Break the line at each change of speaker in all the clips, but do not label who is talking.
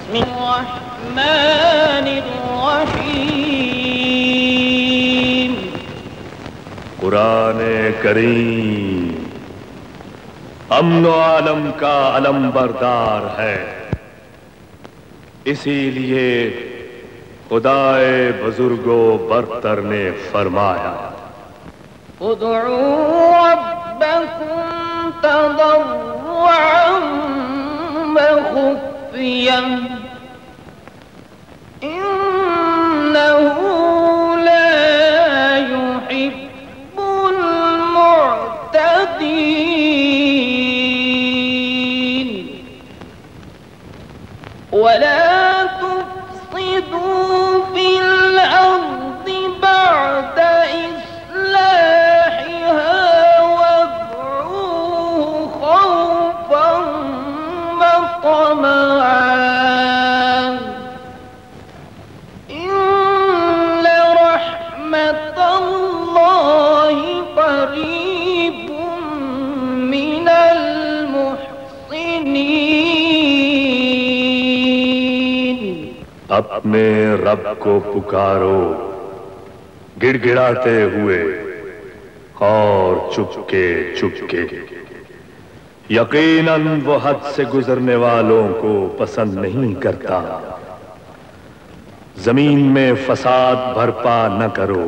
बिस्मिल्लाहिर्रहमानिर्रहीम।
कुरान करीम अमन व आलम का अलमबरदार है, इसीलिए खुदाए बुजुर्गो बरतर ने फरमाया,
उदू रब्बकुम तदर्रुअन व खुफ़ियन इन्नहु ला युहिब्बुल मुअ्तदीन वला तुफ़्सिदू फिल अर्दि बअद इस्लाहिहा वद्'ऊहु खौफन व तमअन इन्न रहमतल्लाहि क़रीबुम मिनल मुहसिनीन।
अपने रब को पुकारो गिड़गिड़ाते हुए और चुपके चुपके, यकीनन वो हद से गुजरने वालों को पसंद नहीं करता। जमीन में फसाद बरपा न करो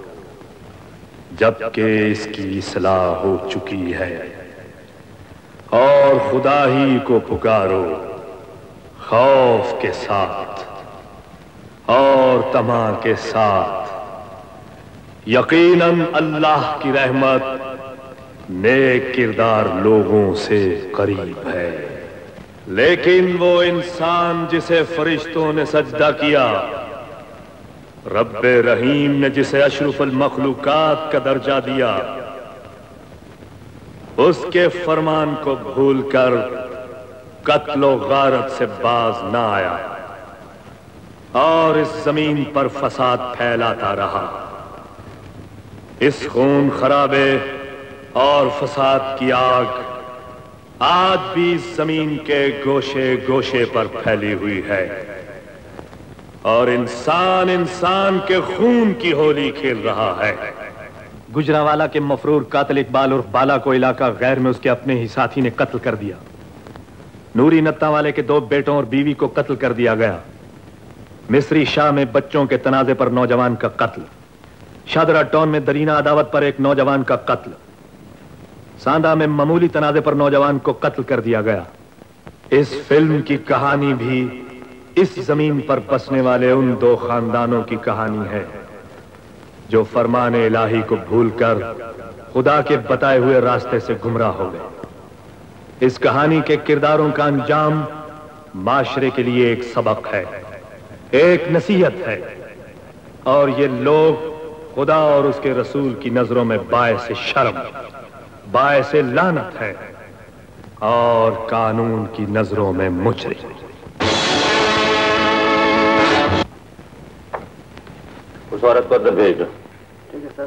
जबकि इसकी इस्लाह हो चुकी है, और खुदा ही को पुकारो खौफ के साथ और तमा के साथ। यकीनन अल्लाह की रहमत नेक किरदार लोगों से करीब है। लेकिन वो इंसान जिसे फरिश्तों ने सजदा किया, रब्बे रहीम ने जिसे अशरफुल मखलूकात का दर्जा दिया, उसके फरमान को भूलकर कत्ल व गारत से बाज न आया और इस जमीन पर फसाद फैलाता रहा। इस खून खराबे और फसाद की आग आज भी जमीन के गोशे गोशे पर फैली हुई है, और इंसान इंसान के खून की होली खेल रहा है।
गुजरावाला के मफरूर कातिल इकबाल उर्फ बाला को इलाका गैर में उसके अपने ही साथी ने कत्ल कर दिया। नूरी नत्ता वाले के 2 बेटों और बीवी को कत्ल कर दिया गया। मिस्री शाह में बच्चों के तनाजे पर नौजवान का कत्ल। शादरा टाउन में दरीना अदावत पर एक नौजवान का कत्ल। सांदा में मामूली तनाजे पर नौजवान को कत्ल कर दिया गया। इस फिल्म की कहानी भी इस जमीन पर बसने वाले उन 2 खानदानों की कहानी है जो फरमान इलाही को भूलकर खुदा के बताए हुए रास्ते से गुमराह हो गए। इस कहानी के किरदारों का अंजाम माशरे के लिए एक सबक है, एक नसीहत है, और ये लोग खुदा और उसके रसूल की नजरों में बायसे शर्म, बायसे लानत है, और कानून की नजरों में मुजरिम।
उस औरत को अंदर भेज दो।
ठीक है सर।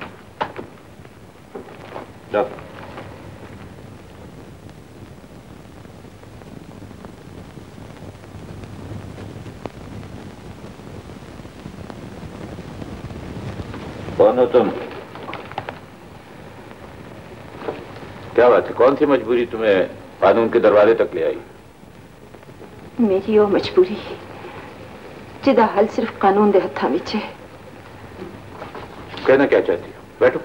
जाओ। कौन हो तुम? क्या बात है, कौन सी मजबूरी तुम्हें कानून के दरवाजे तक ले आई?
मेरी वो मजबूरी जिदा हल सिर्फ कानून दे हत्था विच है।
कहना क्या चाहती हो? बैठो।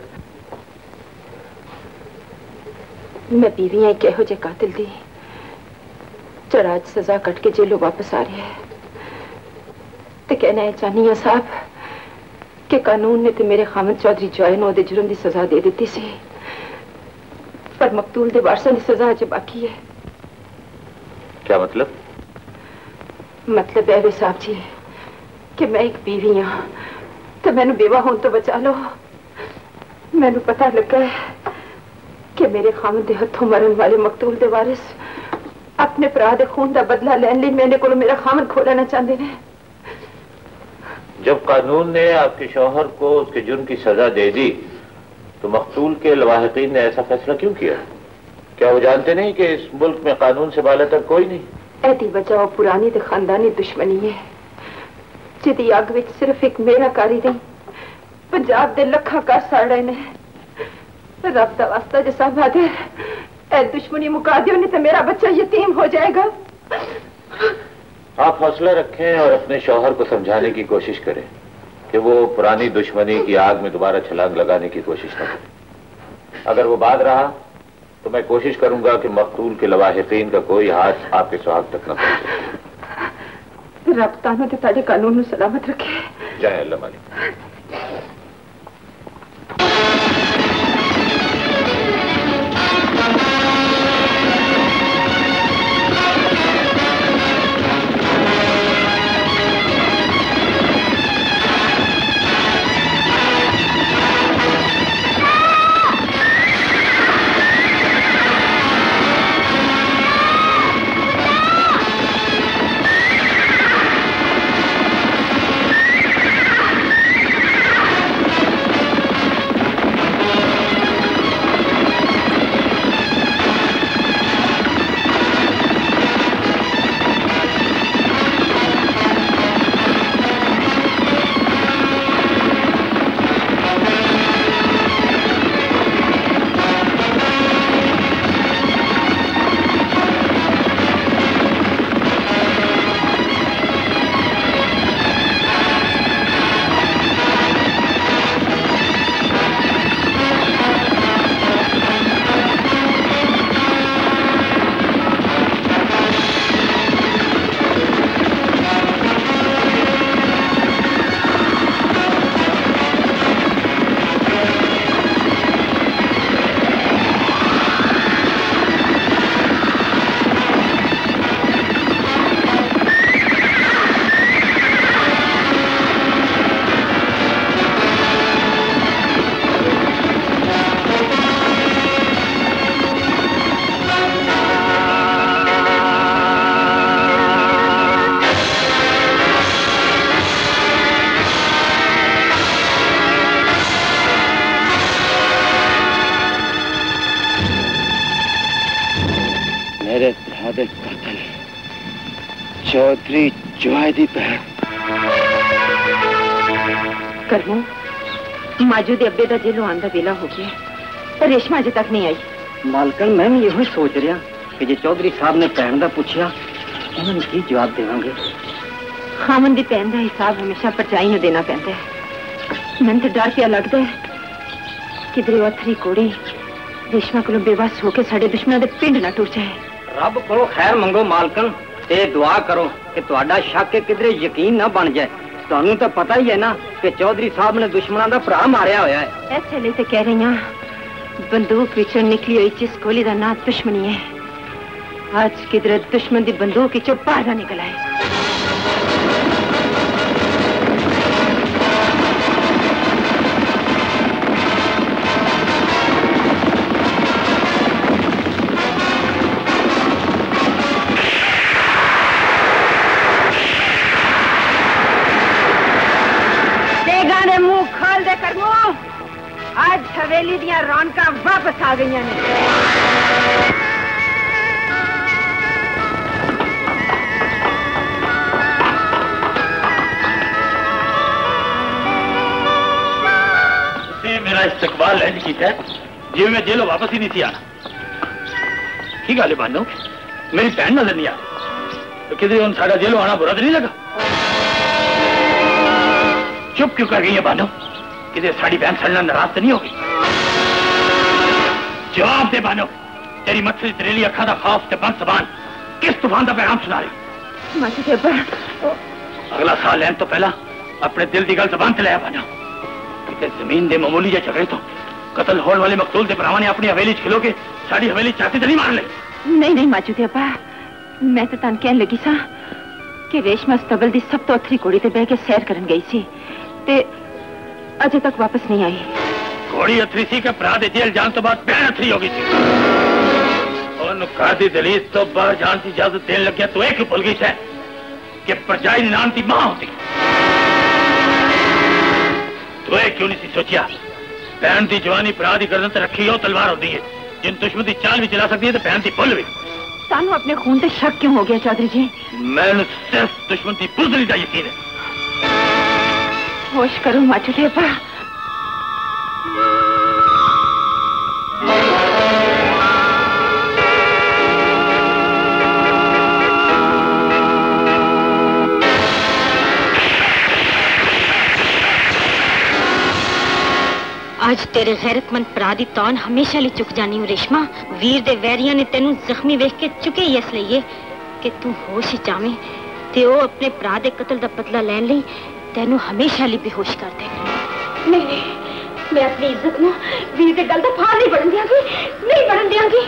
मैं बीवी है कहो जे कातिल दी जरा आज सजा कट के जेलों वापस आ रही है, तो कहना है चाहनी है साहब कि कानून ने तो मेरे खामद चौधरी जॉय नू दे जुर्म दी सजा दे दी सी, पर मकतूल दे वारसां दी सजा अजे बाकी है।
क्या मतलब?
मतलब है साहब जी कि मैं एक बीवी हाँ, तो मैनू बेवा होने तो बचा लो। मैनू पता लगा है कि मेरे खामद दे हथों मरन वाले मकतूल दे वारिस अपने भरा दे खून का बदला लैन लई मेरे को मेरा खामद खो लेना चाहते हैं।
जब कानून ने आपके शौहर को उसके जुर्म की सजा दे दी, तो मकतूल के लवाहिकीन ने ऐसा फैसला क्यों किया? क्या वो जानते नहीं कि इस मुल्क में कानून से बाला तर कोई नहीं?
एदी वजह पुरानी ते खानदानी दुश्मनी है जिदी अग विच सिर्फ एक मेरा कारी नहीं पंजाब दे लखा कर साड़े ने। रब दा वास्ता जे साहब आदे ए दुश्मनी मुका दियो नहीं तो मेरा बच्चा यतीम हो जाएगा।
आप हौसला रखें और अपने शौहर को समझाने की कोशिश करें कि वो पुरानी दुश्मनी की आग में दोबारा छलांग लगाने की कोशिश न करे। अगर वो बात रहा तो मैं कोशिश करूंगा कि मकतूल के लवाहिकीन का कोई हाथ आपके सुहाग तक न पहुंचे।
रब तानो ते ताड़े कानून नूं सलामत रखे।
जय अल्लाह मालिक।
चौधरी जुआदी बहन
करमो माजूद अब्बे का जेलों आंदा वेला हो गया रेशमा अजे तक नहीं आई।
मालकन मैं भी यही सोच रहा कि जे चौधरी साहब ने भैन का पूछा उन्होंने की जवाब देवांगे।
खामन की भैन का हिसाब हमेशा परचाई न देना पैंदा है। मैंने तो डर पिया लगता है किधरे अथरी कोड़ी रेशमा को बेबस होके साडे दुश्मनों के पिंड न टुर जाए।
रब को खैर मंगो मालकन ते दुआ करो कि तुहाडा शक किधरे यकीन न बन जाए। तुहानू तो पता ही है ना कि चौधरी साहब ने दुश्मनों का भरा मारिया होया है।
ऐसे लिए तो कह रही हूं बंदूक विचों निकली हुई जिस गोली का नाम दुश्मनी है आज किधरे दुश्मन की बंदूक विचों बाहर निकल आए। आज हवेली दियां रौनकां वापस आ गई ने।
मेरा इस्तकबाल इंज किया जिवें मैं जेलों वापस ही नहीं थी आना। की गल है बानो मेरी भैन नजर नहीं आ तो किधरे उन साडा जेलों आना बुरा तो नहीं लगा? चुप क्यों कर गई है बानो? किधरे साड़ी बहन सड़ना नाराज तो नहीं होगी? जवाब दे बानो तेरी मत से तेरे लिए अखा दा खौफ ते बन सबान किस तूफान का पैगाम सुना रही? अगला साल लैन तो पहला अपने दिल की गल जबान से लाया बानो कितने जमीन दे मामूली जे झगड़े तो कतल होने वाले मकतूल दे भरावां ने अपनी हवेली च खिलो के साड़ी हवेली चाहती तो नहीं मार ले?
नहीं नहीं माजूदे अब्बा मैं तो तन कहन लगी सा कि रेशमा स्तबल दी सब तो अथरी कोड़ी ते बह के सैर करन गई सी ते अजे तक वापस नहीं आई।
घोड़ी अथरी सी के भरा दे जेल जान तो बाद बहन अथरी हो गई थी और कादी दलीस तो बाहर जान की इजाजत देने लग गया तो एक भूल गई है कि परजाई निनान की मां होती तो एक क्यों नहीं सोचिया बहन की जवानी भरा की गर्दन से रखी हो तलवार होती है जिन दुश्मन की चाल भी चला सकती है तो बहन की फुल भी
तानू अपने खून से शक क्यों हो गया चौधरी जी?
मैंने सिर्फ दुश्मन की बुजदली का यकीन है।
होश करो माचुले पर।
आज तेरे गैरतमंद भरा दी तौन हमेशा लिए चुक जानी हूँ रेशमा। वीर दे वैरिया ने तेनू जख्मी वेख के चुके ही इसलिए कि तू होश जावे ते ओ अपने भरा दे कत्ल दा बदला लैन लई तेनू हमेशा लिए बेहोश कर दे।
नहीं, मैं अपनी इज्जत नू वीर दे गल दा फाड़ नहीं बढ़न दियांगी, नहीं बढ़न दियांगी।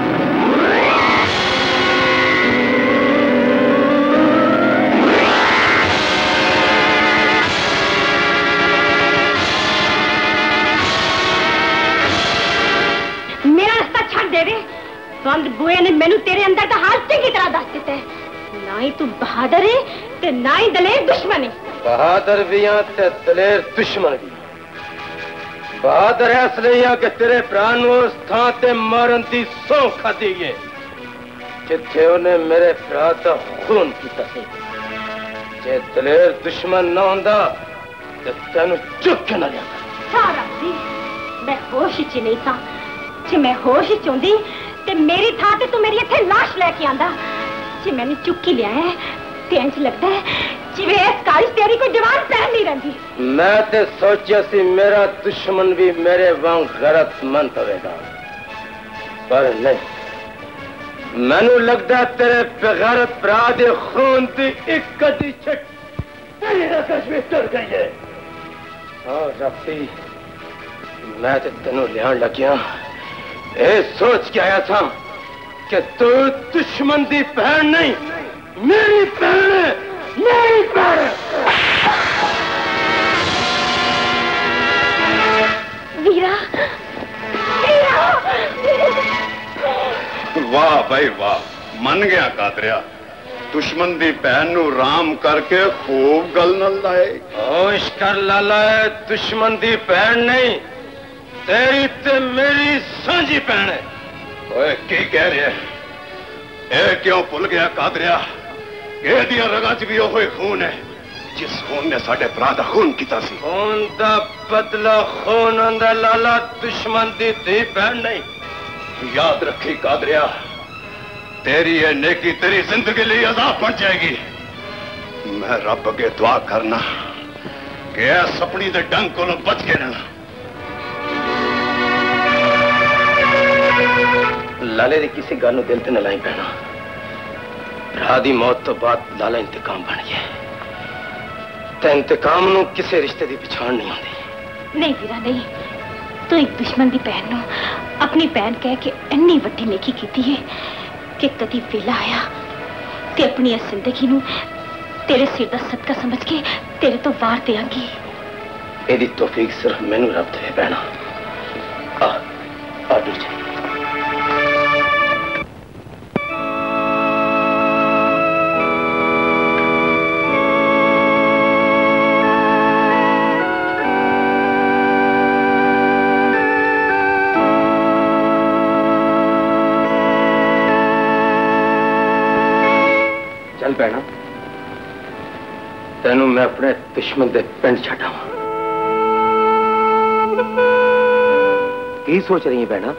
बंद बुए ने मैनू तेरे अंदर का हाल चंगी तरह दस दिता है। ना ही तू बहादुर है ते ना ही दलेर दुश्मन है।
बहादुर भी हाँ ते दलेर दुश्मन भी। बहादुर है इसलिए कि तेरे भरा नू उस थां ते मारन दी सौं खाधी है जिथे उन्हें मेरे भरा दा खून कीता सी। जे दलेर दुश्मन ना होंदा ते तैनू चुक के ना लिया।
मैं होश ही नहीं था। जे मैं होश ही चाहती ते मेरी था ते तू मेरी इत्थे लाश लेके आंदा। जे मैंने चुक ही लिया है ते इंज लगदा है जिवें इस कारी तेरी कोई जवान पहन नहीं रही।
मैं ते सोचिया सी मेरा दुश्मन भी मेरे वांग गैरतमंद होवेगा, पर नहीं। मैनू लगदा तेरे बेगैरत भरा दे खून दी एक कदी छट तेरी रगज में तुर गई है। और राती मैं ते तेनू लियान लगिया ए सोच के आया था कि तू दुश्मन दी बहन नहीं, मेरी बहन है, मेरी बहन।
वीरा, वीरा।
वाह भाई वाह, मन गया कादरिया। दुश्मन दी बहन नू राम करके खूब गल न लाए।
होश कर लाला है, दुश्मन दी बहन नहीं, तेरी ते मेरी सांझी बहन है।
ओए की कह रहे है? ए क्यों भुल गया कादरिया? ए दिया रगां च भी ओही खून है जिस खून ने साडे भरा दा खून कीता सी।
खून दा बदला खून हुंदा लाला, दुश्मन दी धी बहन नहीं।
याद रखी कादरिया, तेरी ये नेकी तेरी जिंदगी लिए अजाब बन जाएगी। मैं रब अगे दुआ करना कि ऐ सपनी दे डंग कोलों बच के रहना।
लाले दी किसी गल नूं दिल ते न लाई पैना। भरा दी मौत तो बाद लाला इंतकाम बन गया ते इंतकाम नूं किसी रिश्ते दी पछाण नहीं आती।
नहीं वीरा नहीं, तू एक दुश्मन दी बहन नूं अपनी बहन कह के इन्नी वड्डी नेकी कीती है कि कदी वेला आया ते अपनी इस जिंदगी नूं तेरे सिर दा सदका समझ के तेरे तो वार देंगी।
एदी तौफीक सिर्फ मैनू रब दे पैना। आ डर जा। चल पैना, तेनू मैं अपने दुश्मन दे पिंड छड्डावां। की सोच रही है भैना?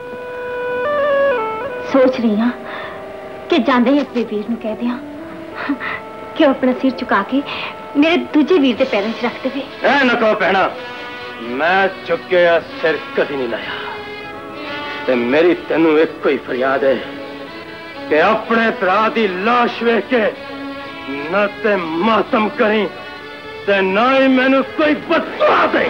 सोच रही हाँ कि जांदे ही अपने वीर नूं कह दियां कि अपना सिर झुका के मेरे दूजे वीर के पैरों च रख देवे।
ऐ न कहो भैना, मैं चुके सिर कदी नहीं लाया ते मेरी तेनू एक कोई फरियाद है कि अपने भरा दी लाश वेख के न ते मातम करी ते ना ही मैनू कोई बददुआ दे।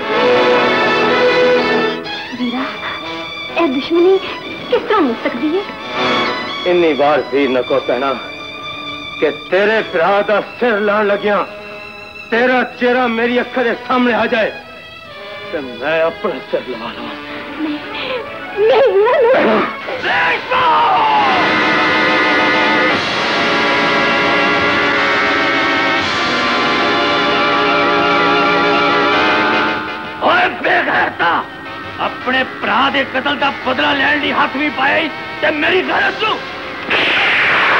वीरा, ए दुश्मनी किस तरह मुक सकती है?
इन्नी बार भी न को कहना कि तेरे भरा दा सिर लान लगिया तेरा चेहरा मेरी अखर के सामने आ जाए तो मैं अपना सिर लगा लूं।
नहीं वीरा,
बेगैरता, अपने भरा दे कतल का बदला लैन दी हक भी पाए ते मेरी गैरत नूं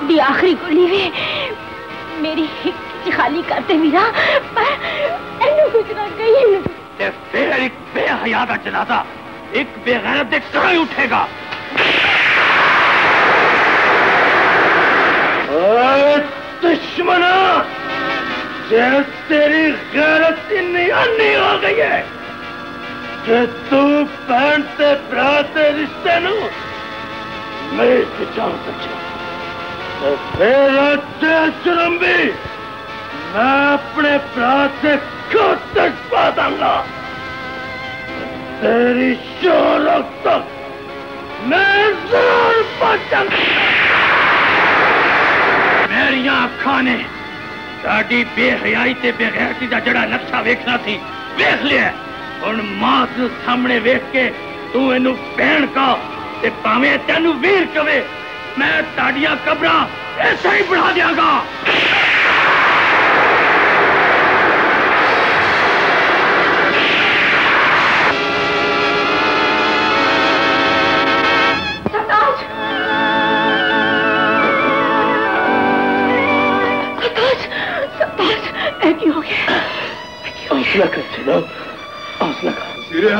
दी आखिरी गोली वे मेरी हिक खाली करते मीरा पर एनु गुजरा गई
ते फिर एक बेहया का जनाजा एक बेगैरत दे तरह उठेगा। दुश्मना तेरी गैरत नहीं हो गई है कि तू बहन से भरा से रिश्ते नु नहीं बचा सके तो फिर जुर्म भी मैं अपने भरा से खुद तक पा दूंगा। तेरी शोहरत तक मैं जरूर पहुंचूंगा। मेरी अखां ने साडी बेहयाई ते बेगैरती दा जड़ा नक्शा वेखना सी वेख लिया। हुण मां नूं सामने वेख के तू इनू भैण कह ते भावें तैनू वीर कवे मैं ताड़ियां कब्रां ऐसा ही बढ़ा दियांगा। हौसला कर जनाब, हौसला कर।
सीरिया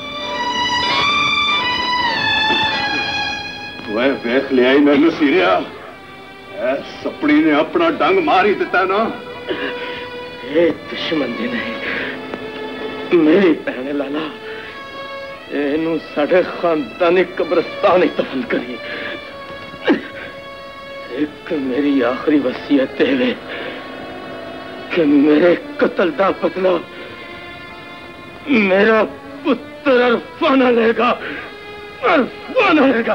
वह वेख लिया ही मैनू सीरिया सपनी ने अपना डंग मार ही दिता ना।
ये दुश्मन दे नहीं मेरी भैन लाला इनू साढ़े खानदानी कब्रिस्तान ही दफन करिए। एक मेरी आखिरी वसीयत है कि मेरे कत्ल का बदला मेरा पुत्र अरफाना लेगा, अरफाना लेगा।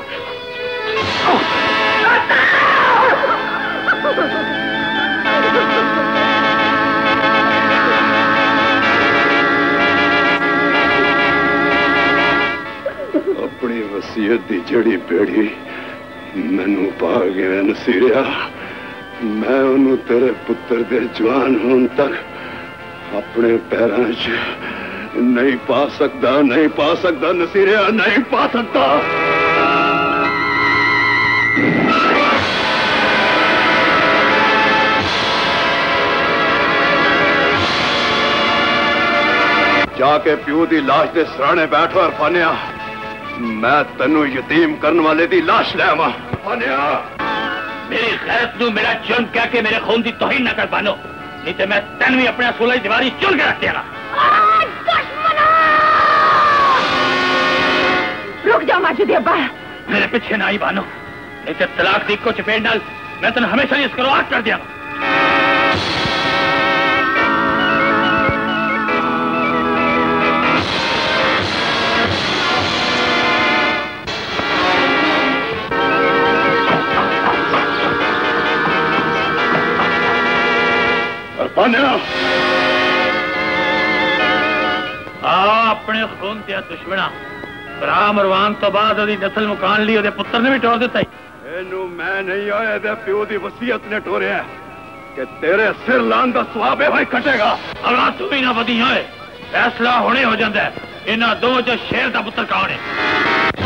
अपनी वसीयत की जड़ी पेड़ी मैनू पा गया नसीरिया। मैं उन्होंने तेरे पुत्र के जवान होने तक अपने पैरों च नहीं पा सकता, नहीं पा सकता नसीरिया, नहीं पा सकता। जाके प्यू की लाश के सराहने बैठो अरफानिया। मैं तेनू यतीम करने वाले की लाश ले आवा। अरफानिया
मेरी गैरत नू मेरा जुर्म कह के मेरे खून की तौहीन न कर पानो, नहीं तो मैं तेन भी अपने सोलह दीवारी चुन के रख देगा।
रुक जाओ माजिद अब्बा,
मेरे पीछे ना ही बानो, नहीं तो तलाक दी को चपेट नाल मैं तेन हमेशा इसको आग कर दिया। अपने खून दिया दुश्मना भरा मरवान तो बाद नस्ल मुकान ली पुत्र ने भी टोर दिता।
मैं नहीं आया प्यो की वसीयत ने टोरिया कि तेरे सिर लान का स्वाब है भाई कटेगा।
अगर तू भी ना बदी होए फैसला होने हो जाता है। इन्हों दो जो शेर का पुत्र कौन है?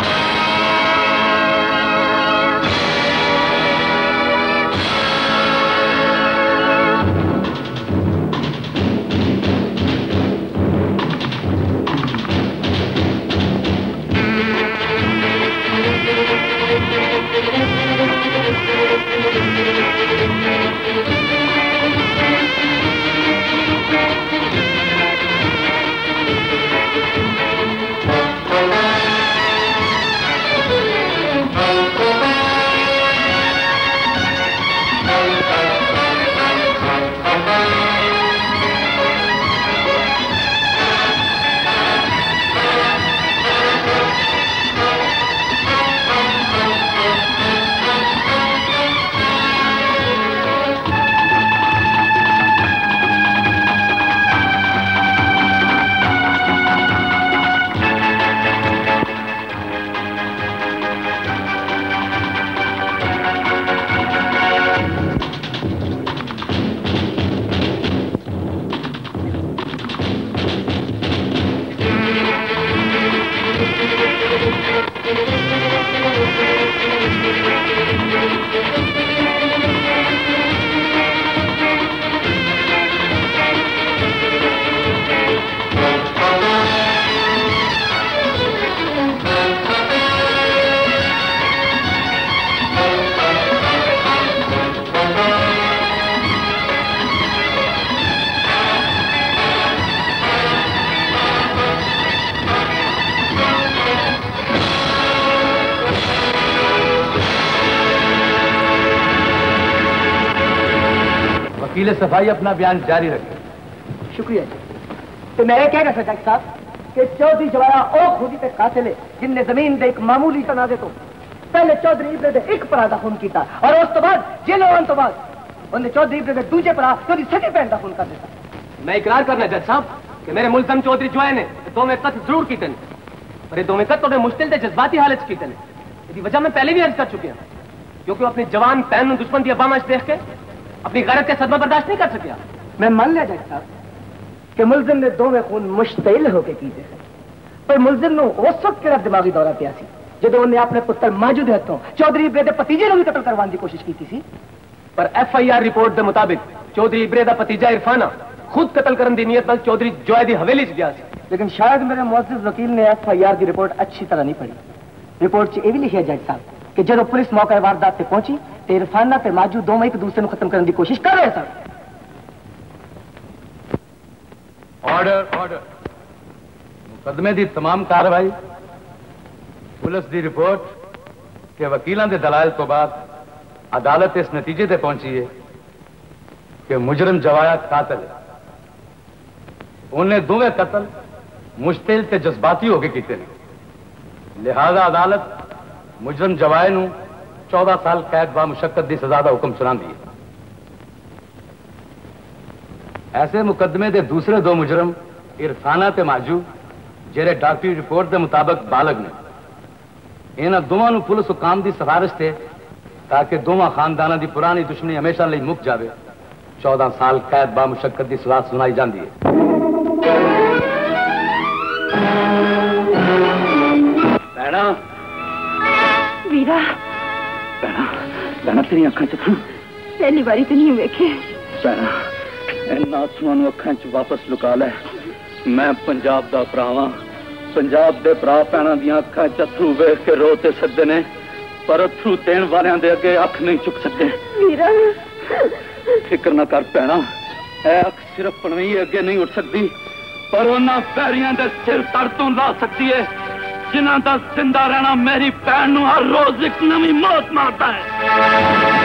वकील सफाई अपना बयान जारी रखे।
शुक्रिया जी। तो मैं ये कह रहा था जज साहब कि चौधरी जवाया ओ खुदी ते कातिल है जिनने जमीन दे एक मामूली तनाजे तो पहले चौधरी इब्रे दे एक भरा दा खून कीता और उस तो बाद जेल होने तो बाद उन्हें चौधरी इब्रे दे दूजे भरा चौधरी सगी भैन दा खून कर दिता।
मैं इकरार करना जज साहब कि मेरे मुलजम चौधरी जवाया ने दो में कत्ल जरूर कीते पर ये दो में कत्ल मुश्किल ते जज्बाती हालत कीते इसकी वजह मैं पहले भी अर्ज कर चुकी हूं क्योंकि अपनी जवान पैन दुश्मन की अबामश देख के अपनी गैरत के सदमा बर्दाश्त नहीं कर सकिया।
मैं मान लिया जज साहब कि मुलजिम ने दो में खून मुश्तिल होकर कीते पर मुलजिम ने उस वक्त केड़ा दिमागी दौरा पिया सी जो उन्हें अपने पुत्र माजू दे हथों चौधरी इब्रे दे भतीजे को भी कत्ल करवाने की कोशिश की थी।
पर FIR रिपोर्ट के मुताबिक चौधरी इब्रे दा भतीजा इरफाना खुद कत्ल करने की नीयत नाल चौधरी जोया दी हवेली च गया सी।
लेकिन शायद मेरे मुअज़्ज़िज़ वकील ने FIR की रिपोर्ट अच्छी तरह नहीं पढ़ी। रिपोर्ट च यह भी लिखा जज साहब कि जब पुलिस मौके वारदात से पहुंची तो इरफाना ते माजू दोवें एक दूसरे को खत्म करने की कोशिश कर रहे सर।
Order order. मुकदमे की तमाम कार्रवाई पुलिस की रिपोर्ट के वकीलों के दलाल तो बाद अदालत इस नतीजे ते पहुंची है कि मुजरम जवाया कातिल है। उन्हें दोवें कत्ल मुश्तिल ते जज्बाती होकर कीते हैं। लिहाजा अदालत मुजरम जवाए नू 14 साल कैद बा मुशक्कत की सजा का हुक्म सुना दी। ऐसे मुकदमे के दूसरे दो मुजरम इरफाना ते माजू जेरे डॉक्टरी रिपोर्ट के मुताबिक बालग ने इन्होंने दोवां पुलिस हुकाम की सिफारिश थे ताकि दोवां खानदाना की पुरानी दुश्मनी हमेशा लिए मुक जाए 14 साल कैद बा मुशक्कत की सजा सुनाई जाती है।
भैना
वीरा
भैना भैना तेरी अखां च
पहली बारी तो नहीं वेखे
भैना इन आंसुआं नूं अखां च वापस लुका लै। मैं पंजाब दा भरावां पंजाब दे भरा भैणां दियां अखां च अथरू वेख के रो ते सकदे ने पर अथरू देण वालियां दे अगे अख नहीं चुक सकदे।
वीरा
फिक्र ना कर भैना ऐ अख सिर्फ पनवई अगे नहीं उठ सकती पर उन्हां पैरियां दे सिर तर तों ला सकती है जिन्हां दा जिंदा रहना मेरी भैन नूं हर रोज एक नवीं मौत मारता है।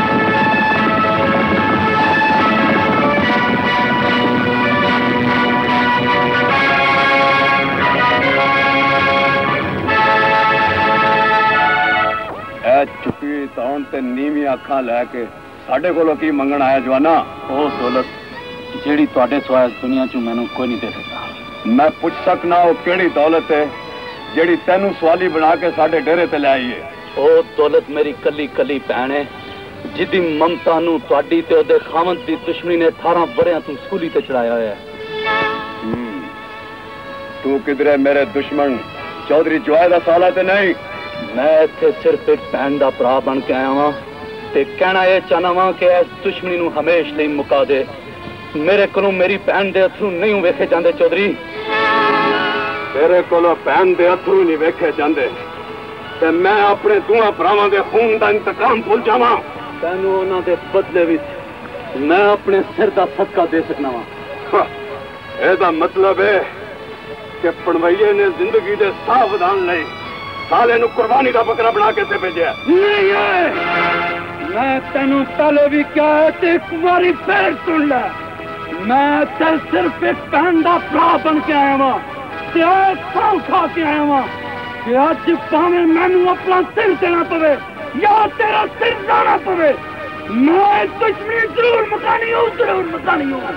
चुपी तौन ते नीवी अखां लैके साडे कोलों की मंगण आया जवाना?
ओ दौलत जेड़ी तुहाडे सिवाय दुनिया चों मैनूं कोई नहीं दे सकता।
मैं पुछ सकना वो केड़ी दौलत है जेड़ी तैनू सवाली बना के साडे डेरे ते ले आई है?
ओ दौलत मेरी कली कली भैन है जिदी ममता नूं तुहाडी ते ओदे खावंद दी दुश्मनी ने 18 वरियां तों सूली ते चढ़ाया होया है।
तू किधरे मेरे दुश्मन चौधरी जवाया दा साला ते नहीं?
मैं इत्थे सिर्फ एक भैन दा भरा बन के आया वां ते कहना यह चाहना वां कि इस दुश्मनी नूं हमेश लई मुका दे। मेरे कोलों मेरी भैन दे अथरू नहीं वेखे जांदे चौधरी।
तेरे कोलों भैन दे अथरू नहीं वेखे जांदे ते मैं अपने दोवां भरावां दे खून दा इंतकाम भुल जावां?
तैनूं उन्हां दे बदले विच मैं अपने सिर दा सदका दे सकना वां।
एदा मतलब है कि पणवैये ने जिंदगी दे साह वधाण लई साले नूं कुर्बानी दा बकरा बना के ते भेजिया।
नहीं है मैं तेनू पहले भी क्या एक बारी फिर सुन ले मैं ते सिर्फ एक भैन दा भरा बन के आया वां सौ खा के आया वां कि अज भावें मैनू अपना सिर देना पवे या तेरा सिर जाना पवे मैं दुश्मनी जरूर मुकानी हूं जरूर मुकानी हूं।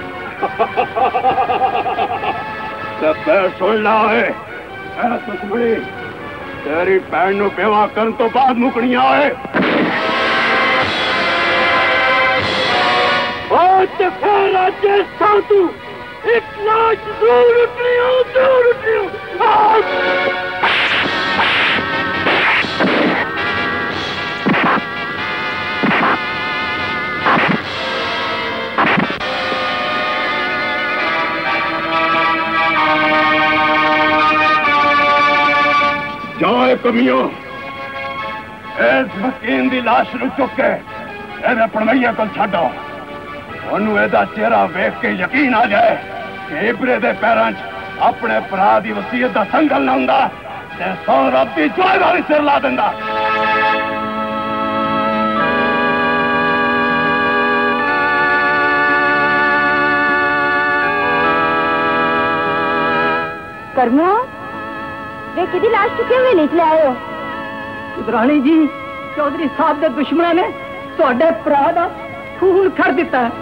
फिर सुन ला है दुश्मनी तेरी भैन नूं बेवा करन तो बाद मुकनियां है।
फिर अज साधु एक लाश जरूर उठनी हो जरूर उठनी हो।
जाओ कमियों इस मकीन की लाश नूं चुक के एदे पणवैया को छड्डो ओनू एदा चेहरा वेख के यकीन आ जाए कि इबरे दे पैरां च अपने भरा दी वसीयत दा संगल ना हुंदा ते सौ रब दी जोए वाली सिर ला दिंदा।
करमो वे किदी लाश चुके हुए निकले आए हो?
रानी जी, चौधरी साहब के दुश्मनों ने ਤੁਹਾਡੇ ਭਰਾ ਦਾ खून कर दिता है।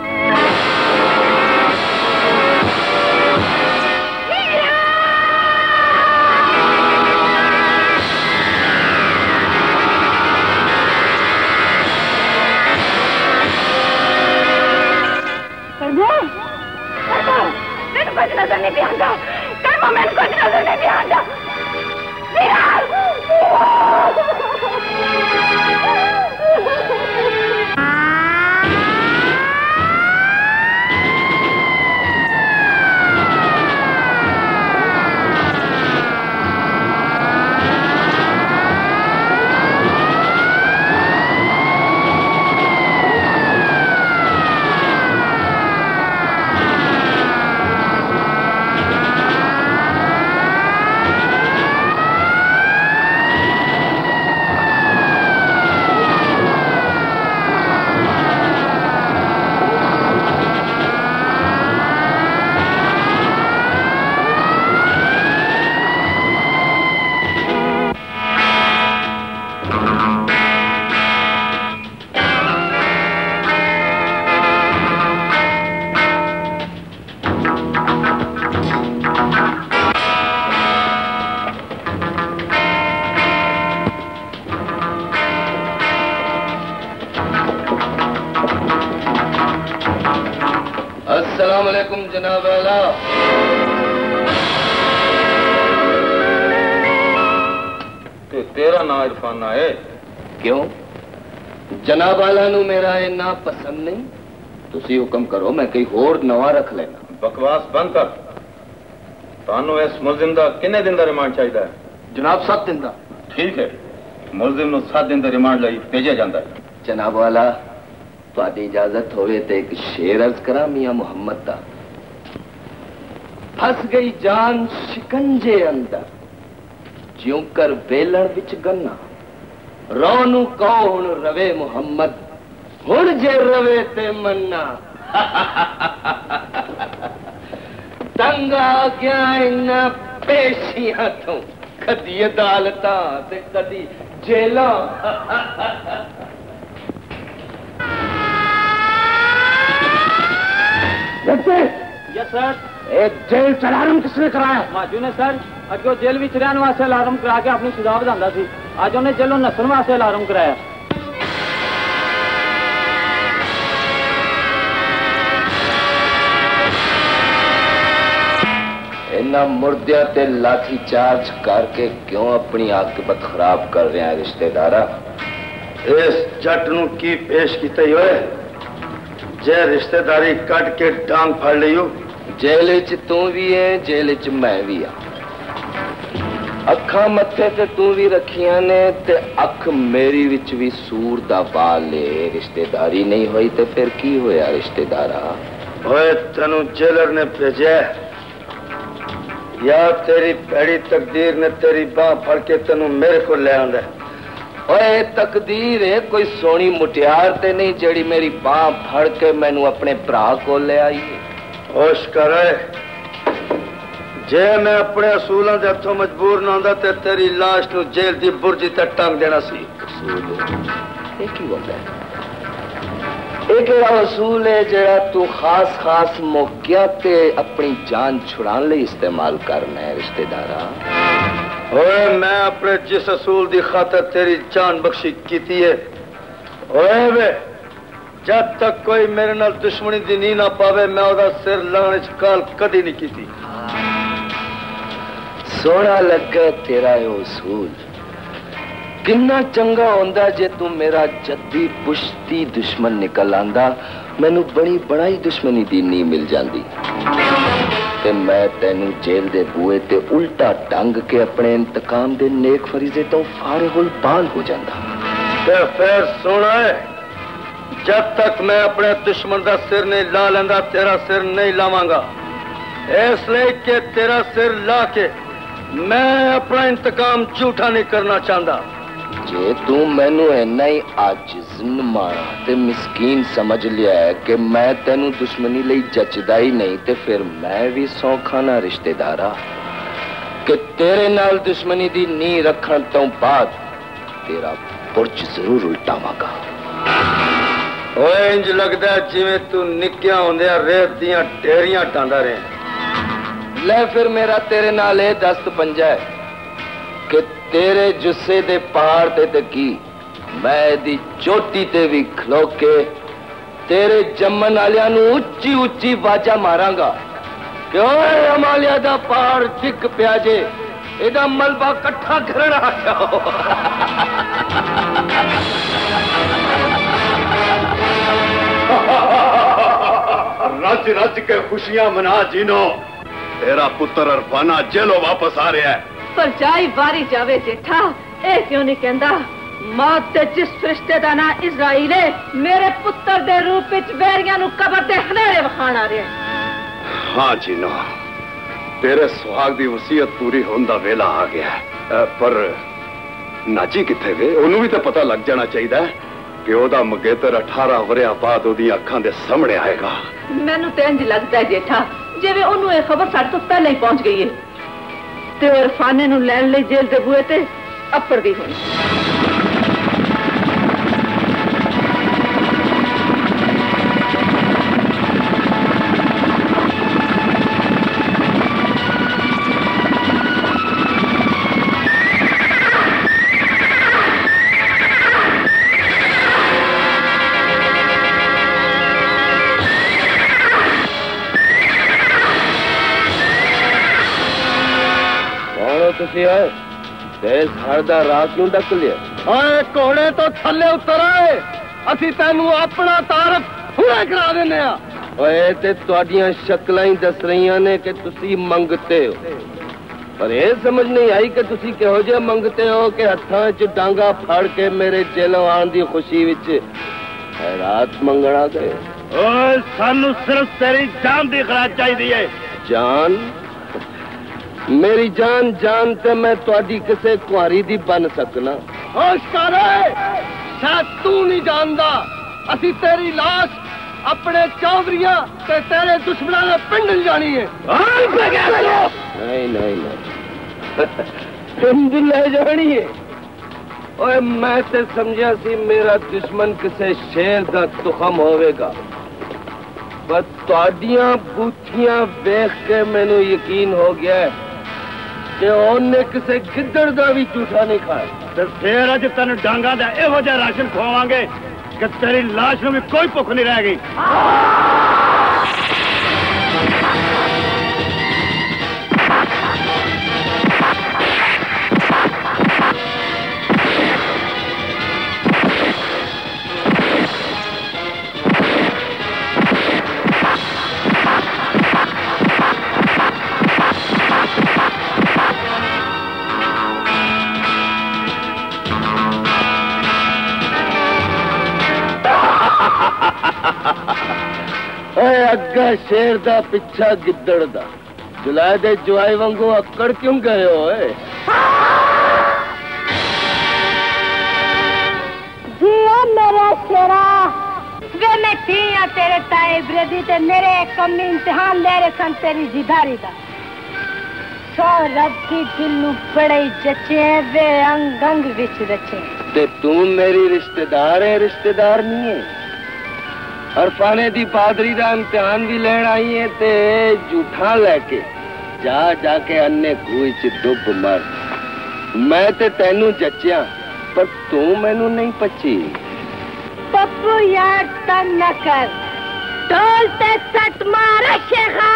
मैंने कुछ नजर नहीं आता, कर्मो मैंने कुछ नजर नहीं आता।
अस्सलामुअलैकुम जनाब आला।
तो तेरा ना इरफाना है
क्यों? जनाब आला नू मेरा ये ना पसंद नहीं? तुसी हुक्म करो, मैं कहीं होर नवा रख लेना।
बकवास बंद कर। तानू इस मुलजिम दा किन्ने दिन दा रिमांड चाहिए?
जनाब 7 दिन दा।
ठीक है, मुलजिम नू 7 दिन दा रिमांड लई भेजा जाता है।
जनाब आला, तुहाडी इजाजत होवे तो एक शेर अर्ज करा मियां मुहम्मद दा। फस गई जान शिकंजे अंदर, ज्यों कर वेलण विच गन्ना। रोनू कहो हुण रवे मुहम्मद, हुण जे रवे ते मन्ना। तंग आ गया इन पेशियां तो, कदी अदालतां ते कदी जेलां।
Yes sir.
एक जेल च अलार्म किसने कराया?
माजू ने सर। अगे जेल में रहने वास्ते अलार्म करा के अपनी सजा बढ़ाता सी, अज उन्हें जेलों नसन वास्ते अलार्म कराया।
इन्ना मुर्दिया ते लाठी चार्ज करके क्यों अपनी आकबत खराब कर रहे हैं रिश्तेदारा?
इस जट नू की पेश की होए जे रिश्तेदारी कट के डांग फड़ लियो।
जेल च तू भी है, जेल च मैं भी हाँ। अखा मत्थे ते तू भी रखियां ने ते अख मेरी विच भी सूर दा बाल ले। रिश्तेदारी नहीं हुई ते फिर की होया रिश्तेदारा?
ओए तेनू जेलर ने भेजा या तेरी भैड़ी तकदीर ने तेरी बाह फड़ के तेनू मेरे को ले आंदा?
ओए तकदीर है कोई सोनी मुटियार ते नहीं जड़ी मेरी बाह फड़ के मैनू अपने भरा को ले आई है।
होश कर, जे मैं अपने असूलों के हथों मजबूर ना होंदा ते तेरी लाश नू जेल दी बुर्जी तक टांग देना सी।
एक ही बोलता है, एक असूल है जेड़ा तू खास खास मौकिया ते अपनी जान छुड़ाने लिए इस्तेमाल करना है रिश्तेदारा।
ओए मैं अपने जिस असूल दी खातर तेरी जान बख्शी कीती है, ओए वे जब तक कोई मेरे नाल दुश्मनी दी नी ना पावे मैं ओदा सिर लाने च काल कदी नहीं कीती।
सोना लगे तेरा ये उसूल, किन्ना चंगा होंदा जे तू मेरा जद्दी पुश्ती दुश्मन निकल आंदा, मैनू बड़ी बड़ाई दुश्मनी दी नी मिल जाती ते मैं तेनू जेल दे बूए ते उल्टा टंग के अपने इंतकाम दे नेक फरीजे तो फारे हुल बाल हो जाता।
ते फिर सोना है, जब तक मैं अपने दुश्मन का सिर नहीं ला लेंदा तेरा सिर नहीं लावांगा। इसलिए कि तेरा सिर ला के मैं अपना इंतकाम झूठा नहीं करना चाहता।
जे तू मैनू इन्ना ही आजिज़ माड़ा ते मिस्कीन समझ लिया है कि मैं तेनू दुश्मनी लई जचदा ही नहीं, ते फिर मैं भी सौखा ना रिश्तेदारा। कि तेरे नाल दुश्मनी दी नींह रखण तो बाद तेरा बुर्ज जरूर उल्टावांगा। ओए इंज लगदा जिवें तू निक्किया होंदिया रेत दियां ढेरियां टांदा रहे। ले फिर मेरा तेरे नाल ए दस्त पंजा है कि तेरे जुस्से दे पहाड़ ते की मैं दी चोटी ते भी खलो के तेरे जम्मन वालियां नू उच्ची उच्ची वाजा मारांगा कि ओए अमालिया दा पहाड़ डिग पिया जे, एदा मलबा कट्ठा करन आ जाओ।
रज रज के खुशियां मना जीनो, तेरा पुत्र अरफाना जेलों वापस आ रहा है।
पर जाई बारी जावे जेठा, ए क्यों नहीं कहंदा मौत ते जिस फरिश्ते दा ना इजराइल है मेरे पुत्र दे रूप विच बैरियां नू कबर दे हनेरे वखाण आ रहा है।
हाँ जीनो, तेरे सुहाग दी वसीयत पूरी होने दा वेला आ गया है। पर नाजी किथे वे? ओनू भी तो पता लग जाना चाहिए कि ओदा मंगेतर 18 वरिया बाद ओदी अखां दे सामने आएगा।
मैनू तो इंज लगता है जेठा जिवें ओनू ये खबर साडे तो पहले ही पहुंच गई है ते ओ इरफाने नू लैण लई जेल दे बूहे ते अप्पड़ गई होनी।
रात क्यों डक लिया? घोड़े तो थले उतर आए, असी तेनू अपना तारफ पूरा करा देने। ओए ते तुहाडियां शक्लां ही दस रही ने कि तुसी मंगते हो, पर यह समझ नहीं आई कि तुसी किहो जिहा मंगते हो कि हत्थां च डांगा फड़ के मेरे जेलों आने की खुशी विच खैरात मंगना गए।
ओए सानू सिर्फ तेरी जान दी खैरात चाहिए।
जान? मेरी जान जान ते मैं तुहाडी किसे कुआरी दी बन सकना? होश कर, शायद तू नहीं जानदा असी तेरी लाश अपने चौधरियां ते तेरे दुश्मनां ने पिंड जानी है। नहीं नहीं नहीं, पिंड ले जानी है? ओए मैं ते समझा सी मेरा दुश्मन किसे शेर दा तुखम होवेगा, पर तुहाडियां बूथियां वेख के मैनू यकीन हो गया है कि उन्हें किसे गिद्दड़ दा भी झूठा नहीं खाया।
फिर अज तेन डांगा दा इहो जिहा राशन खवावांगे कि तेरी लाश में भी कोई भुख नहीं रह गई।
अग्गा शेर दा पिछा गिद्दड़ दा, जुलाए दे जुआई वांगू अक्कड़ क्यों गए हो?
जियो मेरा शेरा, वे मैं थी या तेरे ताए ब्रदी ते मेरे कम इम्तिहान ले रहे सन तेरी जिधारी दा। सो रब की दिल नू बड़े जचे वे अंग अंग विच रचे।
ते तू मेरी रिश्तेदार है, रिश्तेदार नहीं है? अरफाने दी पादरी दा इम्तिहान भी लेन आई है ते झूठा लेके जा जाके अन्ने खूह च डुब मर। मैं ते तेनू जचिया पर तू मैनू नहीं पची।
पप्पू यार तंग न कर, ढोल ते सट मार शेखा।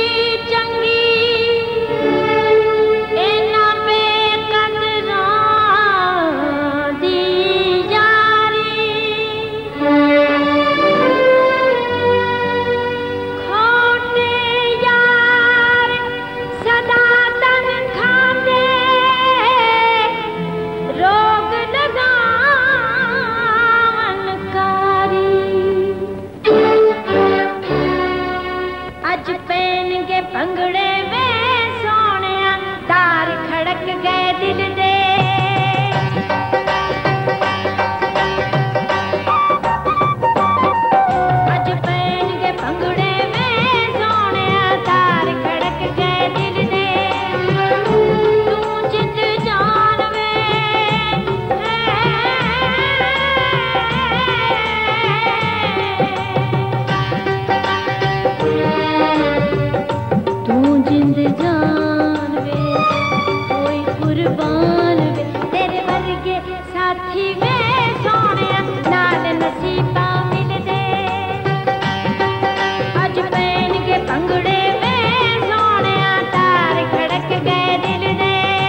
चंगी एना बेकदरा
अज पहन के भंगड़े वे सोने तार खड़क गए दिल दे। अज पहन के भंगड़े वे सोने तार खड़क गए दिल दे। तू जिंद जान वे जिंद जान वे कोई कुर्बान वे तेरे वर्गे साथी वे सोने नाल नसीबा मिल दे। अज पहन के भंगड़े वे सोने तार खड़क गए दिल दे।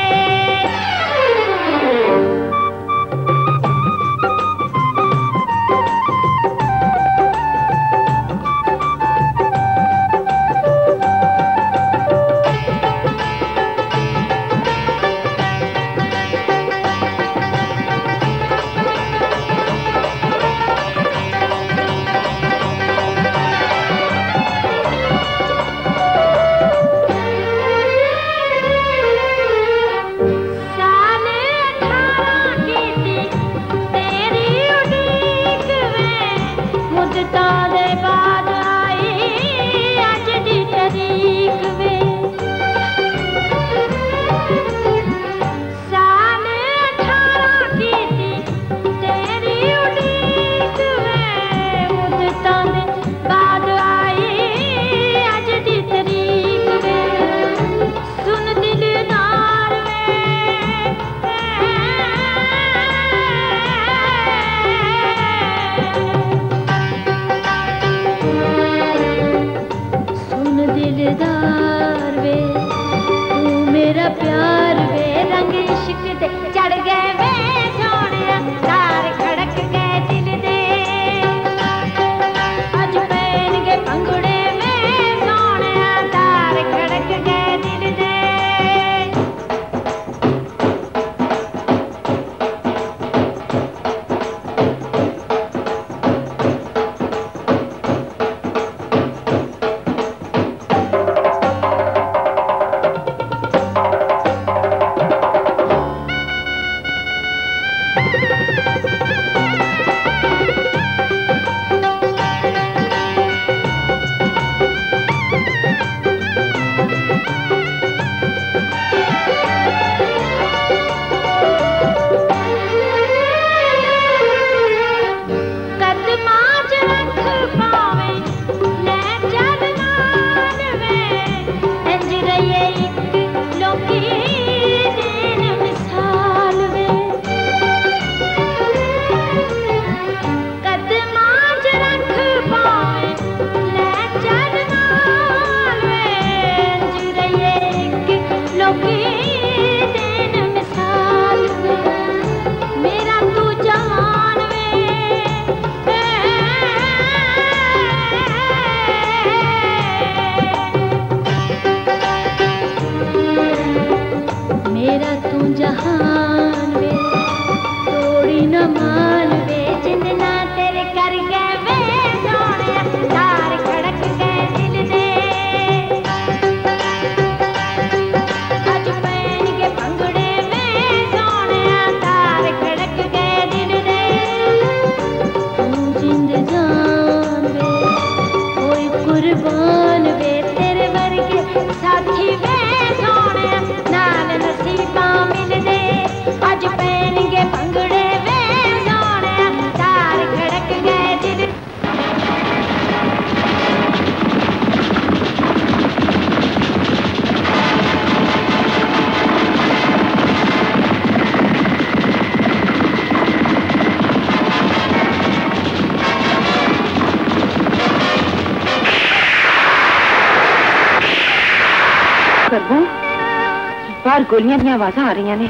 बाहर गोलियां दी आवाज़ां आ रही ने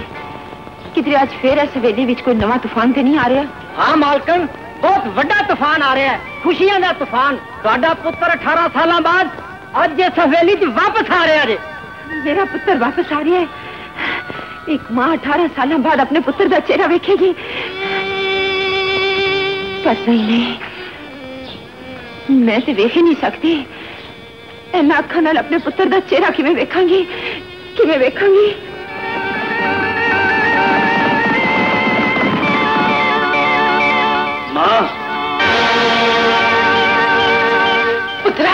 किधरे आज फिर इस हवेली विच कोई नवा तूफान तो नहीं आ रहा?
हाँ मालकन, बहुत बड़ा तूफान आ रहा है, खुशियां का तूफान। तुहाडा पुत्र 18 साल बाद आज इस हवेली च वापस आ रहा है।
मेरा पुत्र वापस आ रहा है? एक मां 18 साल बाद अपने पुत्र का चेहरा वेखेगी, पर नहीं, मैं तो वेख ही नहीं सकती। इन्हां अखां नाल अपने पुत्र दा चेहरा किवें वेखांगी, किवें वेखांगी।
मां,
पुत्रा,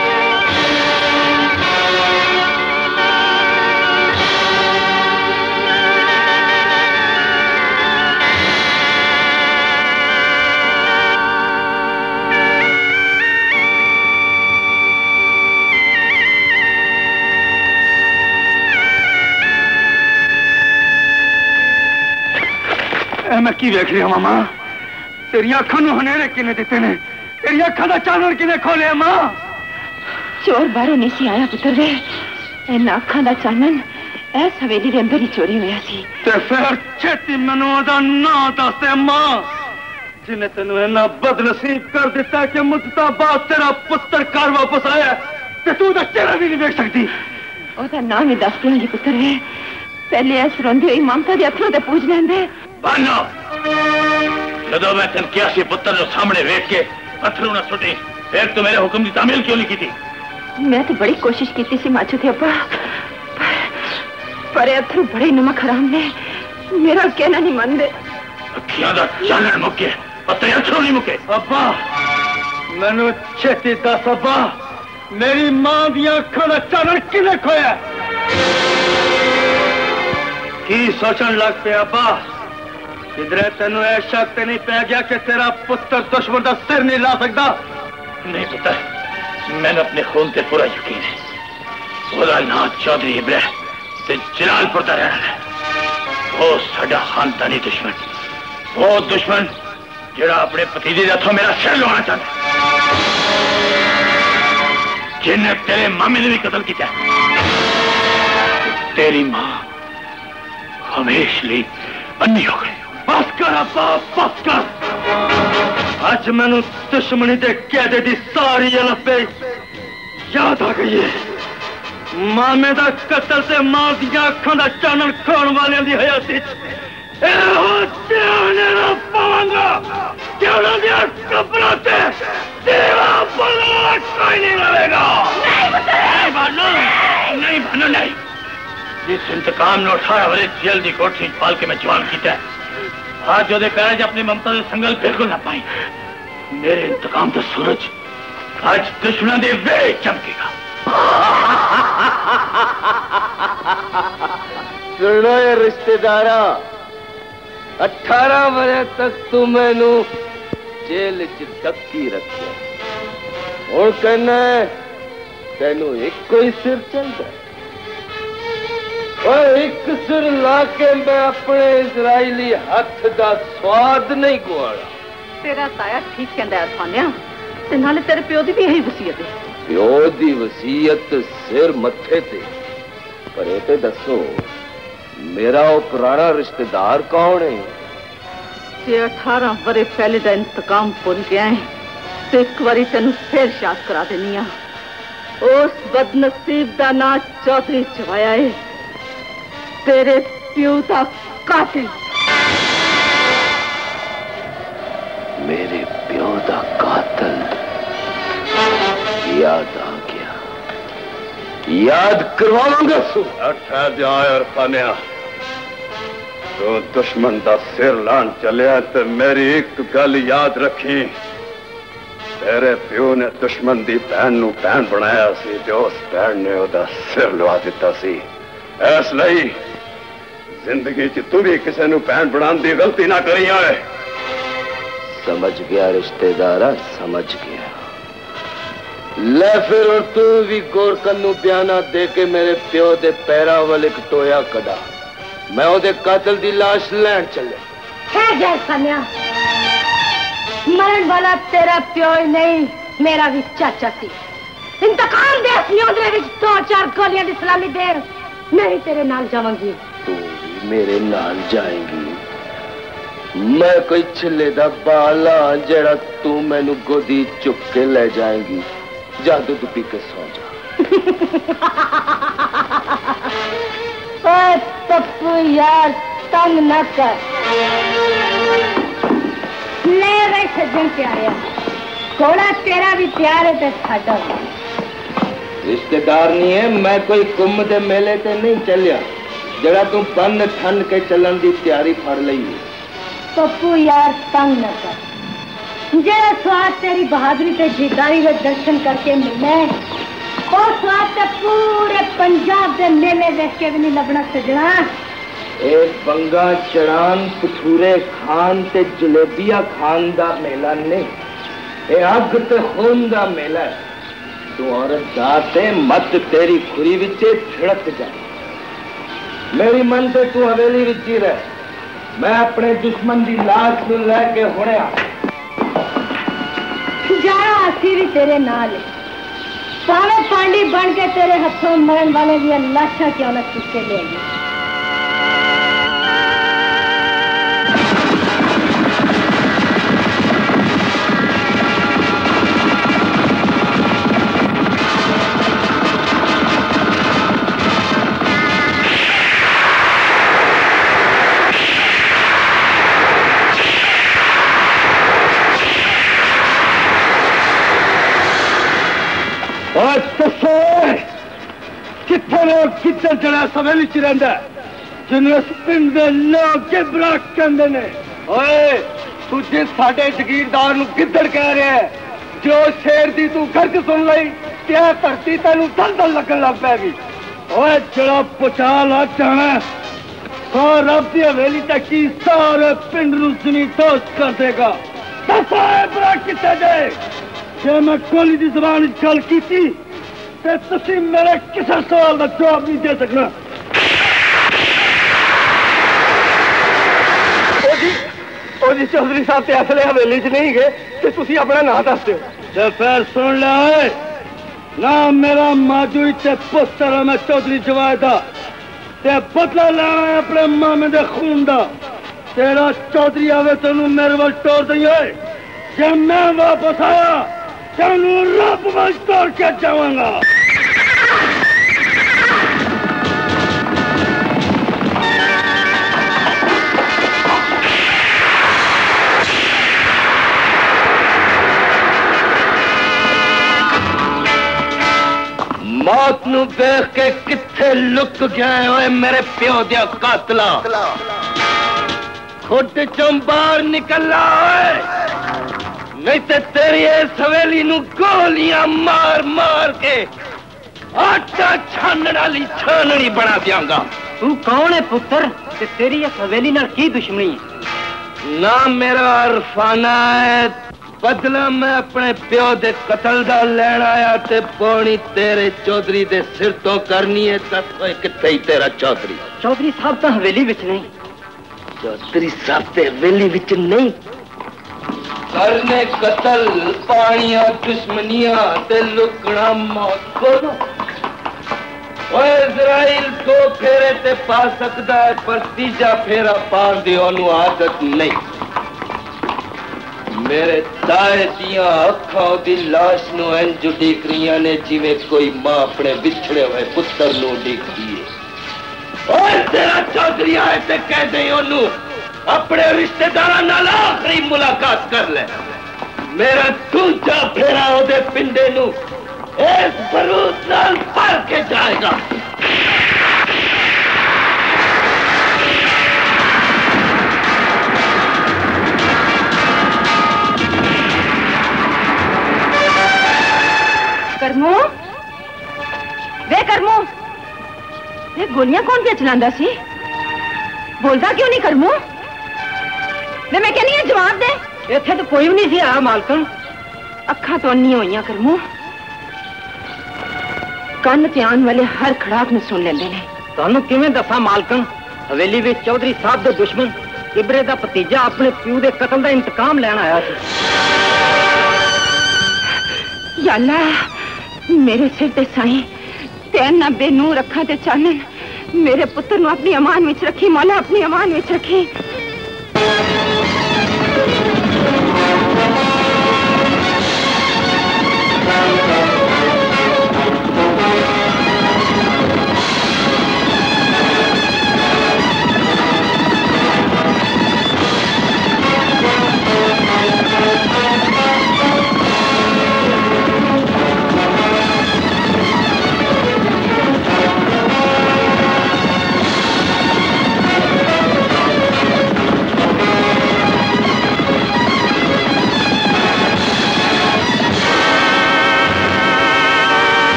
मैं की वेख रहा मामा? तेरिया अखां नूं हनेरे किने दिते ने? तेरिया अखां दा चानण किने खोलिया मां?
चोर बाहरों नहीं सी आया पुत्र वे। इन्हां अखां दा चानण इस हवेली दे अंदर ही चोरी होया सी।
ते फिर छेती मैनूं ओहदा नां दस दे मां, जिन्हें तेनू इन्ना बदनसीब कर दिता कि मुद्दता बाद तेरा पुत्र घर वापस आया ते तू दा चेहरा भी नहीं देख सकती।
ओहदा नाम ही दस देंगी पुत्र वे। पहले इस रोंदी हुई ममता दे अथरों ते पूज लेंदे।
बानो, जदों मैं तेन किया सी पुत्र जो सामने वेख के अथरू न सुटी, फिर तू मेरे हुक्म की तामील क्यों नहीं की?
मैं तो बड़ी कोशिश की सी माचो थे अब्बा, पर अथरू बड़े नमक हराम ने, मेरा कहना नहीं मानते।
अखियां दा चानण मुके पर तेरे अथरू नहीं मुके।
अब्बा मैनू छेती दस अब्बा, मेरी मां दियां अखां दा चानण किने खोया? की सोचन लग पे अब्बा? किधरे तेनू यह शक नहीं पै गया कि तेरा पुत्र दुश्मन का सिर नहीं ला सकता?
नहीं पुत्र, मैंने अपने खून से पूरा यकीन है। ओदा नाम चौधरी इब्राहिम ते जलालपुर का रहना है। वो साडा खानदानी दुश्मन, वो दुश्मन जिहड़ा अपने भतीजे दे हथों मेरा सिर लवाना चाहता, जिन्हें तेरे मामे ने भी कत्ल किया। तेरी मां हमेशा लिए अन्नी हो गई।
बस कर अब्बा, बस कर। आज मैनू दुश्मनी के कैदे की सारी अलफे याद आ गई है। मामे का कत्ल से मां दियां अखां दा चानण खोण वालियां दी हयाती पवांगा कि उन्हां दियां कब्रां ते तेरा भला कोई नहीं रहेगा।
नहीं बानो, नहीं बानो, नहीं। जिस इंतकाम ने 18 बरस जेल की कोठरी पाल के मैं जवान किया है, आज जो पैर च अपनी ममता के संगल बिल्कुल ना पाई। मेरे इंतकाम का सूरज आज दुश्मनों के वे चमकेगा।
सुनो ये रिश्तेदारा, 18 बरस तक तू मैनू जेल च धक्की रखिया, हुण कहना तेनू एक ही सिर चलता? और एक सिर लाके मैं अपने इजराइली हथ का स्वाद नहीं गुआड़ा।
तेरा ताया ठीक कहता है थानिया, ते नाले तेरे प्यो दी भी यही वसीयत है।
प्यो दी वसीयत सिर मथे ते, पर ये ते दसो मेरा वो पुराना रिश्तेदार कौन है?
जे 18 बरे पहले का इंतकाम भुल गया है तो एक बारी तेन फिर याद करा देनी आ। उस बदनसीब का नाम चौधरी चवाया है, तेरे प्यो का कातिल।
मेरे प्यो का कातिल याद आ गया, याद करवाऊंगा।
अठा जाए और फानिया, तो दुश्मन का सिर लान चलिया तो मेरी एक गल याद रखी, तेरे प्यो ने दुश्मन की भैन नूं भैन बनाया सी ते उस भैन ने ओदा सिर लवा दिता सी। इसलिए जिंदगी च तू भी किसी नूं भैन बनाने की गलती ना करी है।
समझ गया रिश्तेदारा, समझ गया। ले फिर और तू भी गोरकन नूं बयाना दे के मेरे प्यो दे पैरां वाल एक टोया कड़ा, मैं ओदे कातिल दी लाश लैन चले।
है जय सन्या, मरण वाला तेरा प्यो ही नहीं, मेरा भी चाचा सी। इंतकाम दे अपनी ओंदरे विच 2-4 गोलियां दी सलामी दे, मैं भी तेरे नाल जावांगी।
तू भी मेरे नाल जाएगी? मैं कोई छिले दा बाल हां जेड़ा तू मैनू गोदी चुक के ले जाएगी? जा दूध पी के सौ जा।
ओए पप्पू यार, तंग न कर। ले वे सज्जन प्यारिया, घोड़ा तेरा भी तैयार है ते साडा भी।
रिश्तेदार नहीं है, मैं कोई कुंभ दे मेले ते नहीं चलिया जरा तू बंद ठंड के चलन की तैयारी फड़ ली है।
पप्पू यार तंग न कर, जरा स्वाद तेरी बहादुरी ते जिद्दारी के दर्शन करके मिलने और स्वाद ते पूरे पंजाब के मेले देख के भी नहीं लबना सजना।
एक बंगा चढ़ान भठूरे खान ते जलेबिया खान दा मेला नहीं, ये अग ते खून दा मेला है। तू औरत जाते मत तेरी खुरी विच छिड़क जाए। मेरी मन से तू हवेली विच ही रह, मैं अपने दुश्मन की लाश को लेके हुणे आ
जाना। असी भी तेरे नाल पावे पांडी बन के तेरे हाथों मरण वाले भी लाशा क्यों न चुक के ले आई।
कितने लोग कितने जड़ा सवेली च रहिंदा जिन्हें पिंड दे लोग गिबरा कहंदे ने। ओए तू जिस साडे जगीरदार नूं गिद्दड़ कह रहा है, जो शेर दी तू गर्ज सुन लई ते धरती तैनूं दलदल लगन लग पैगी। ओए जड़ा पुचाल आ जाना और रब दी हवेली तक की सारे पिंड नूं जमीन दोस्त कर देगा। दसा बड़ा किते दे जे मैं कोली दी ज़बान विच गल कीती ते तुसी मेरे किसी सवाल का जवाब नहीं दे सकना। चौधरी साहब ते असले हवेली च नहीं गए ते तुसी अपना नाम दस दो। ते फिर सुन ले, ना मेरा माजू ते पुत्र है मैं चौधरी जवाद दा ते बदला लेना है अपने मामे दे खून दा। तेरा चौधरी आवे तेनू मेरे वाल तोड़ दइए, जे मैं वापस आया तेनू रब वाल तोड़ के जावांगा। मौत नू देख के किथे लुक गया है मेरे प्यो दिया कातला। खुद चों बाहर निकला है, नहीं तो तेरी इस हवेली नू गोलियां मार मार के आटा छानने वाली छाननी बना दियांगा।
तू कौन है पुत्र ते तेरी इस हवेली नाल की दुश्मनी है?
ना मेरा अरफाना है, बदला मैं अपने प्यो दे कतल दा लैण आया ते पौनी तेरे चौधरी दे सिर तो करनी है। तक किथे ही तेरा चौधरी?
चौधरी साहब तो हवेली विच नहीं।
चौधरी साहब ते हवेली विच नहीं, करने कतल पानिया दुश्मनियां ते लुकना मौत को। इज़राइल दो फेरे ते पा सकता है पर तीजा फेरा पार दी ओनू आदत नहीं। मेरे ताए दियां अखां दी लाश नू इंज उडीक रहियां ने जिवें कोई मां अपने बिछड़े हुए पुत्र नू उडीकदी है। और तेरा चौधरी आए ते कह दे ओनू अपने रिश्तेदारां नाल आखिरी मुलाकात कर ले। मेरा दूजा फेरा ओदे पिंडे नू इस बरूद नाल भर के जाएगा।
करमू वे करमू, ये गोलियां कौन क्या चलांदा सी? बोलता क्यों नहीं करमू? वे मैं कहनी है जवाब दे।
इत्थे तो कोई भी नहीं सी आया मालकन।
अखा तो अन्नी होइयां करमू, कन्न ते आन वाले हर खड़ाक में सुन लेंदे ने।
तुहानू किवें दसा मालकन, हवेली विच चौधरी साहब दे दुश्मन इबरे दा भतीजा अपने प्यू दे कतल दा इंतकाम लैण आया सी।
या अल्लाह, मेरे सिर ते साईं ते ना बेनूर अखा ते चानन मेरे पुत्र नू अपनी अमान विच रखी। मौला अपनी अमान विच रखी।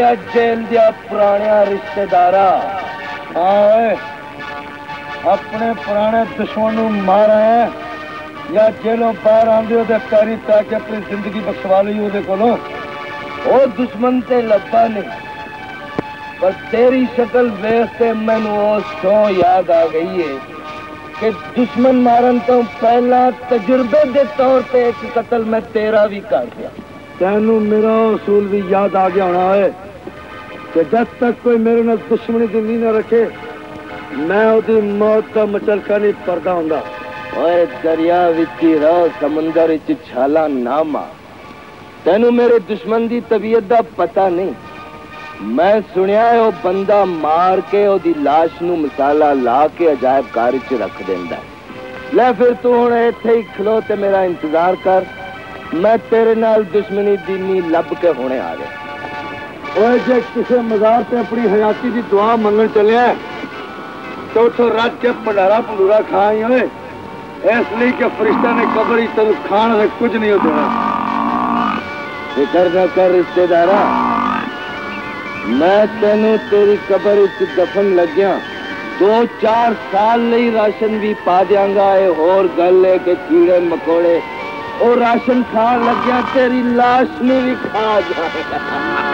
जेल दिया पुराने रिश्तेदारा आए अपने पुराने दुश्मन मारा है या जेलों बाहर आंदे पैरी ताकि अपनी जिंदगी बख्शवा ली वो कोलों वो दुश्मन ते लब्बा नहीं पर तेरी शक्ल वेखते मैनू सो याद आ गई है कि दुश्मन मारन तो पहला तजुर्बे के तौर पे एक कत्ल मैं तेरा भी कर दिया। तेनू मेरा उसूल भी याद आ गया होना है कि जब तक कोई मेरे नाल दुश्मनी दी नींह न रखे मैं उदी मौत का मचलका नहीं पड़दा हुंदा। ओए दरिया विच रहो समुंदर विच छाला ना मार। तेनू मेरे दुश्मन दी तबीयत दा पता नहीं। मैं सुनिया है वो बंदा मार के ओदी लाश नू मसाला ला के अजायब कार च रख देंदा है। ले फिर तू हुण इत्थे ही खलो ते मेरा इंतजार कर मैं तेरे नाल दुश्मनी दी नींह लब के हुणे आ गया। ओए जे किसी मजार ते अपनी हयाती दी दुआ मंगण चलिया तो उठो रज के भंडारा भंडूरा खाई होए इसलिए कि फरिश्ता ने कब्र तेन खाण से कुछ नहीं देना। फिकर न कर रिश्तेदारा मैं तेनू तेरी कब्र दफन लग्या 2-4 साल नहीं राशन भी पा दियांगा। होर गल है कि कीड़े मकोड़े और राशन खान लग्या तेरी लाश ने भी खा जाएगा।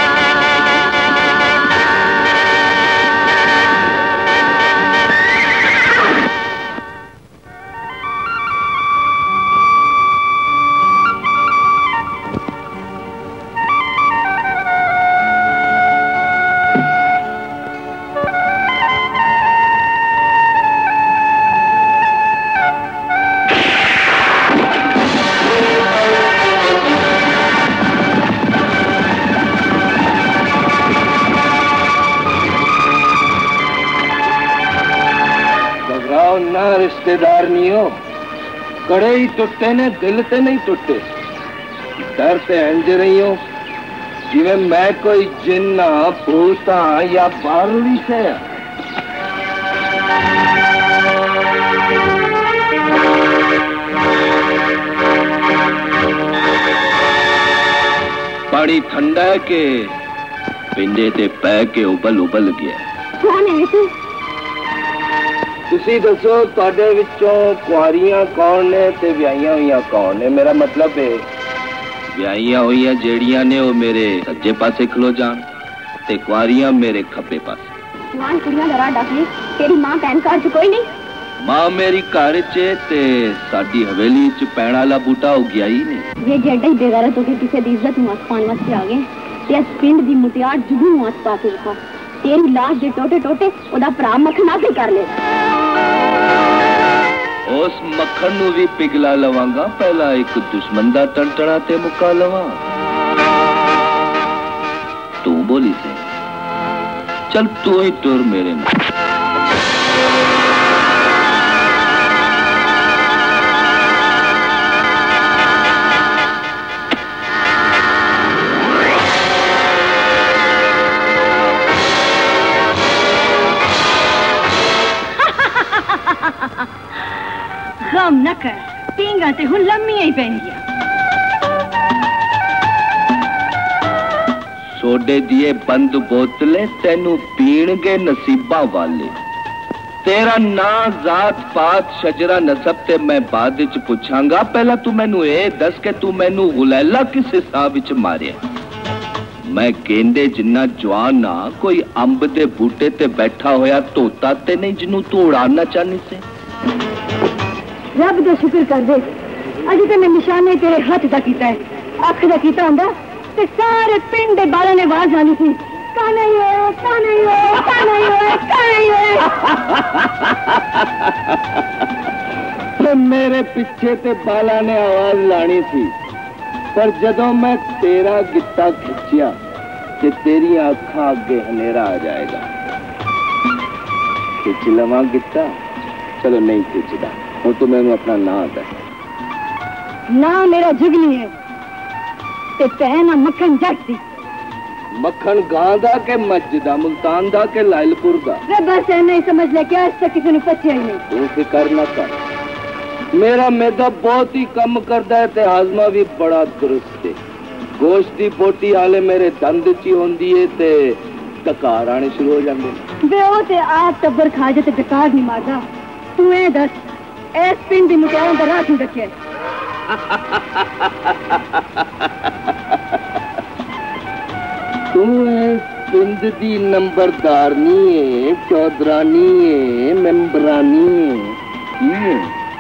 रिश्तेदार नहीं हो कड़े ही टुटे ने दिल ते नहीं टुटे। डर ते इंज रही हो जिਵੇਂ मैं कोई जिन्ना भूत हाँ या बारूली से। पानी ठंडा है के पिंडे ते पै के उबल उबल गया।
कौन है तू?
तुसी दसो तुहाडे विचों कुआरियां कौन ने ते विआहियां हुईयां कौन ने? मेरा मतलब है विआहियां हुईयां जेड़ियां ने वो मेरे सज्जे पासे खलो जान ते कुआरियां मेरे खब्बे पासे।
जवान कुड़ियां लड़ा डाकली तेरी मां पैन कार्ड च कोई नहीं?
मां मेरी घर च ते साडी हवेली च पैण वाला बूटा हो गया ही नहीं।
ये जेड़ा ही बेगैरत हो के किसी दी इज्जत नू आसमान वास्ते आ गए ते इस पिंड दी मुटियार जुगू नू आस पा के रखा तेरी लाश दे टोटे टोटे ओदा भरा मक्खन आपे कर ले।
उस मक्खन नू भी पिघला लवांगा पहला एक दुश्मन दा टंटना ते मुका लवा। तू बोली से चल तू ही टुर मेरे में।
गम न कर पींगा ते हुन लम्मियां ही पैंदियां।
सोडे दिए बंद बोतले तेनू पीणगे नसीबा वाले। तेरा ना जात पात शजरा नसब ते मैं बाद विच पुछांगा। पहला तू मैनू ए दस के तू मैनू गुलैला किस हिसाब विच मारिया? मैं गेंदे जिन्ना जवान ना कोई अंब दे बूटे ते बैठा होया तोता ते नहीं जिन्नू तू उड़ाना चाहनी से।
रब दा शुक्र कर दे अजे ते मैं निशाने तेरे हाथ दा कीता है। अख दा कीता हुंदा ते सारे पिंड दे बालां ने आवाज आनी सी काना ही होया काना ही होया काना ही होया काना ही होया।
मेरे पीछे ते बाला ने आवाज लानी थी पर जदों मैं तेरा गिट्टा खिंचिया ते तेरी आंखां अगे हनेरा आ जाएगा। खिंच लवां गिट्टा? चलो नहीं खिंचदा हूं तो मैंने अपना नाम दस।
ना मेरा जुगनी है ते पहना मक्खन जट दी।
मक्खन गां दा के मज्ज दा मुल्तान दा के लायलपुर दा?
वे बस ऐना ही समझ ले क्या इससे किसी ने पचिया ही नहीं।
तू फिकर न कर मेरा मैदा बहुत ही कम करता है ते हाजमा भी बड़ा दुरुस्त है। गोश्त की बोटी हाले मेरे दंद च होंदी है ते डकार आने शुरू हो जाते।
वे ओ ते आप टब्बर खा जे ते डकार नहीं मारदा। तू ए दस इस पिंड दी मुटियारों दा राह क्यों रखे?
तू पिंड दी नंबरदारनी है, चौधरानी है, मेंबरानी है।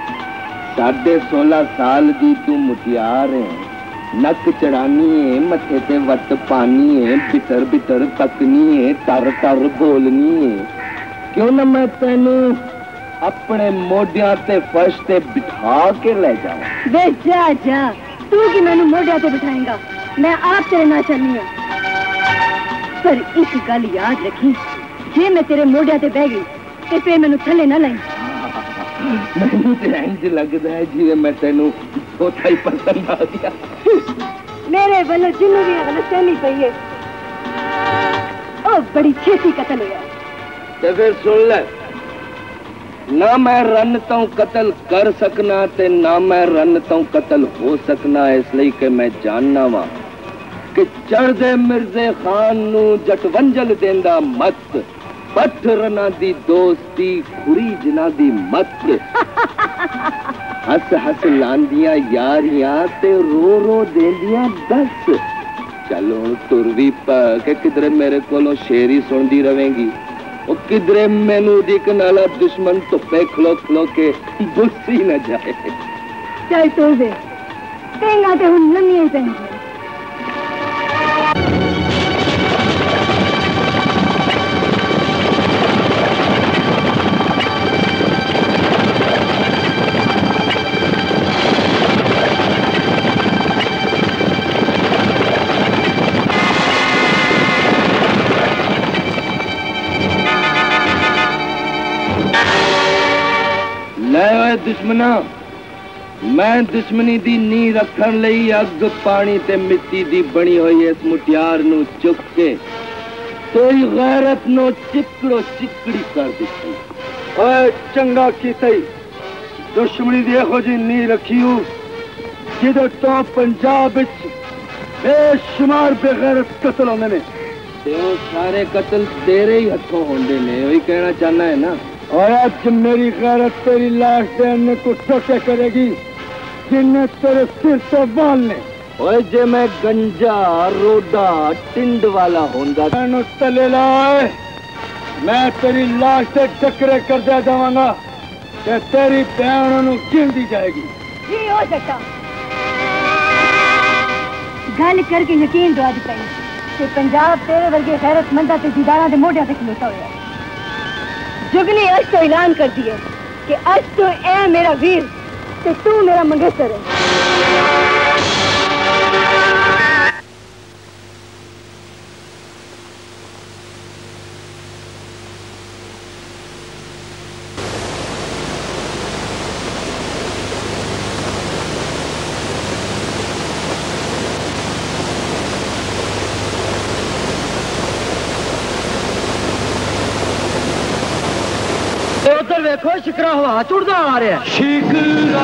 16.5 साल दी तू मुटियार है, नक चढ़ानी है, मथे ते वट पानी है, बितर बितर तकनी है, टर टर बोलनी है। क्यों ना मैं तेनू अपने मोडिया ते फर्श ते बिठा के ले जाऊं?
वे जा जा, तू की मैनू मोडिया ते बिठाएगा, मैं आप तेरे ना चलनी है। पर एक गल याद रखी, जे मैं तेरे मोडिया ते बह गई ते फिर मैनू थले ना लाई।
मैनू ते इंज लगदा है जिवें मैं तेनू चौथा ही पसंद आ गया।
मेरे वालों जिन्नू भी गलतफहमी पई है, ओ बड़ी छेती कत्ल हो गया।
ते फिर सुन ले, ना मैं रन तो कत्ल कर सकना ते ना मैं रन तो कत्ल हो सकना, इसलिए कि मैं जानना वा कि चढ़दे मिर्जे खान नू जटवंजल देंदा मत, पठ रना दी दोस्ती खुरी जना दी मत। हस हस लांदियां यारियां ते रो रो देंदियां दस। चल हुण तुर भी के किधरे मेरे कोलों शेरी सुनदी रवेंगी, वो किधरे मैनू दिखन वाला दुश्मन धुप्पे खलो खलो के बुस्सी न जाए।
चल तुर दे, तेंगा ते हुण लम्मियां ही पैंदियां।
दुश्मना, मैं दुश्मनी दी नींह रखन लई अग पानी ते मिट्टी दी बनी हुई इस मुटियार नू चुक के तेरी गैरत नो चिकड़ो चिकड़ी कर दिती।
ओए चंगा कीते, दुश्मनी दी इहो जी नींह रखी हो जिदे तो पंजाब विच बेशुमार बेगैरत कत्ल होंदे ने,
ते ओ सारे कत्ल तेरे ही हथों होंदे ने, वही कहना चाहना है ना।
और आज मेरी गैरत तेरी लाश देने को टोटे करेगी जिन्हें तेरे सिर से बालने।
और जे मैं गंजा रोडा टिंड वाला होंदा
मैनू तले लाए, मैं तेरी लाश से टकरे कर दे जावांगा कि तेरी बहन नू गिन दी जाएगी।
जी हो सकता, गल करके यकीन दवा दी पाई कि पंजाब तेरे वर्गे गैरतमंदा ते दीदारा दे मोढियां ते खलोता होया। जुगनी अज तो ऐलान कर दिए कि अज तो ए मेरा वीर ते तू मेरा मंगेतर है।
उधर देखो शिकरा हवा चुड़दा आ रहा है।
शिकरा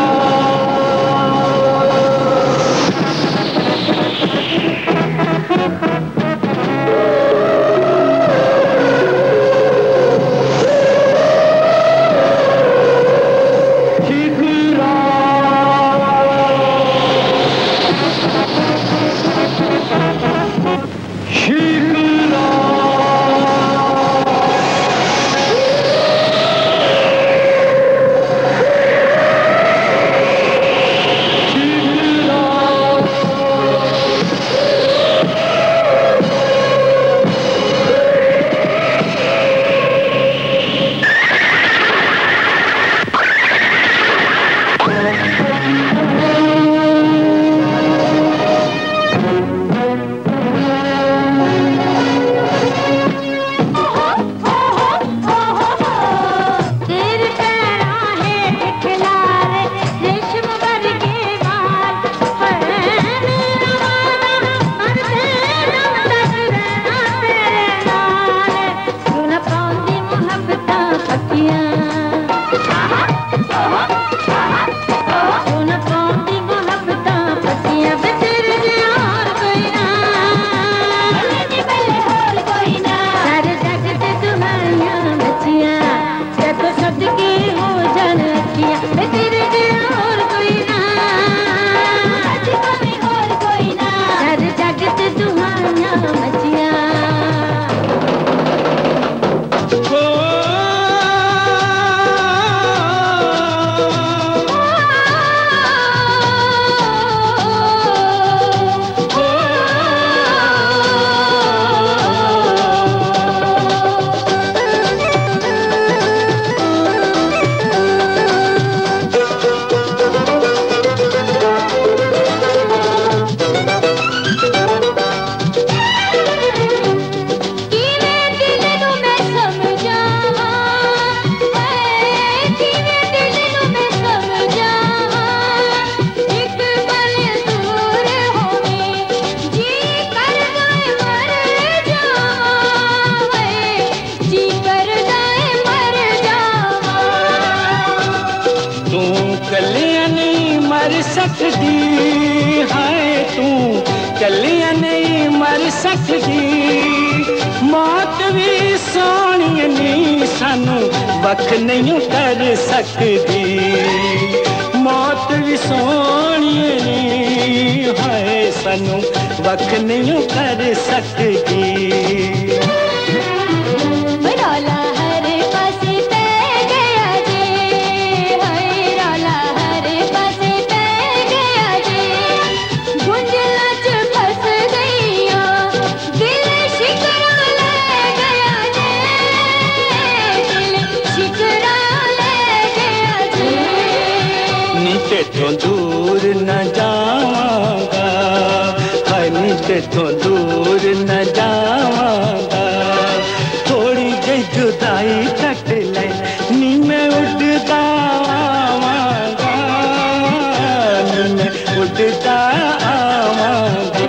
सकदी मौत भी सोनी नहीं सानू वख नहीं कर सकदी मौत भी सोनी नहीं है सानू वख नहीं कर सकदी तेथों दूर न जावांगा हाय नी तेथों दूर न जावांगा थोड़ी जी जुदाई कट ले नी मैं उड़ता आवांगा नी मैं उड़ता आवांगा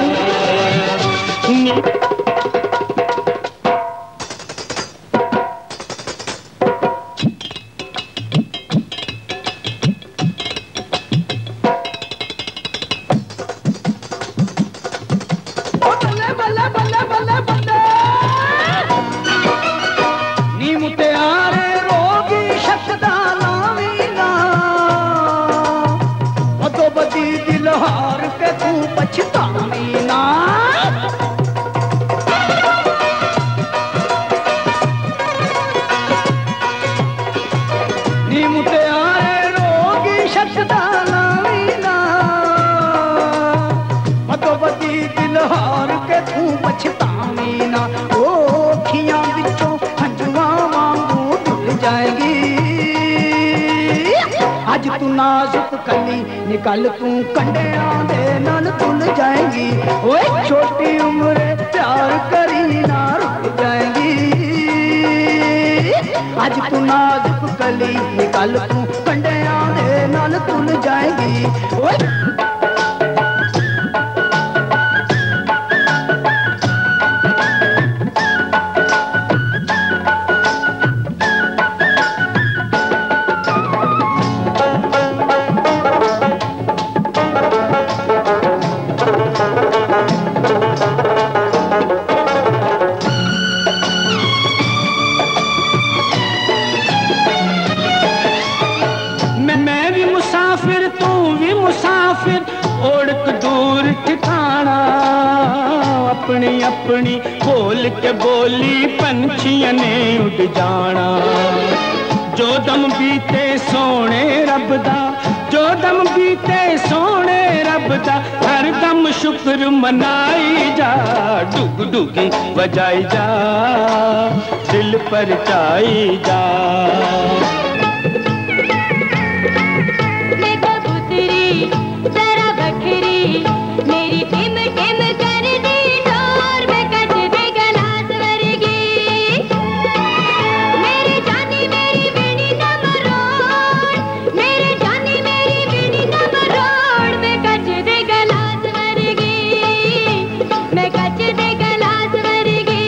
नाजुक कली निकल तू कंडियां दे नाल तुल जाएगी ओए छोटी उम्र प्यार करी ना रुक जाएगी आज तू नाजुक कली निकल तू कंडियां दे नाल तुल जाएगी ओए अपनी अपनी खोल के बोली पंछियां ने उड़ जाना जो दम बीते सोने रब दा जो दम बीते सोने रब दा हर दम शुक्र मनाई जा डुग डुगी बजाई जा दिल पर चाई जा मैं कबूतरी जरा बखरी मेरी टिम टिम कर दी डोर में कच दे गलास वर्गी मेरी जानी मेरी बेनी ना मरोड़ मेरी जानी मेरी बेनी ना मरोड़ मैं कच दे गलास वर्गी मैं कच दे गलास वर्गी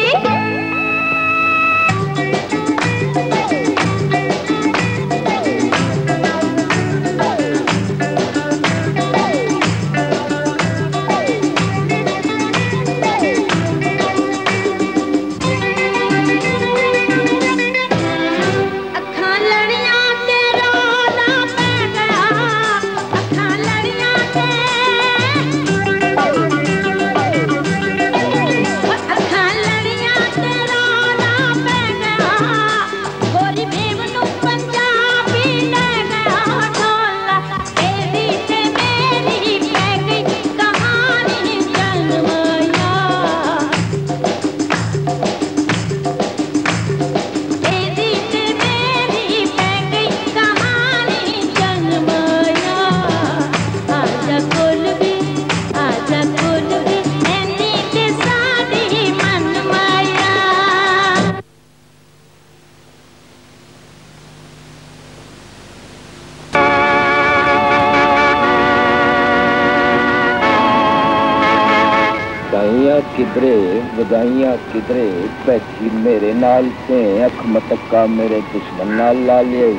किधरे बधाइयां किधरे बैठी मेरे नाल से अख मतक्का मेरे दुश्मन नाल ला लिया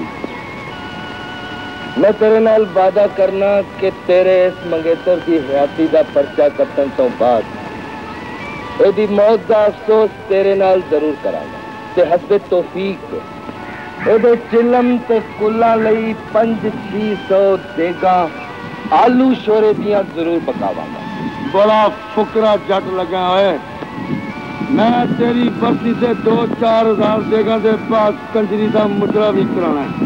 मैं तेरे नाल वादा करना कि तेरे इस मंगेतर की हयाती का पर्चा कट्टन तो बाद
एदी मौत का अफसोस तेरे नाल जरूर करांगा ते हस्बे तौफीक एदे चिलम ते स्कूलां लई 500-600 देगा आलू शोरे दियां जरूर पकावांगा।
बड़ा फुकरा जट लगा है। मैं तेरी बस्ती से 2-4 हज़ार देगा दे पास कंजरी का मुद्रा भी कराना है।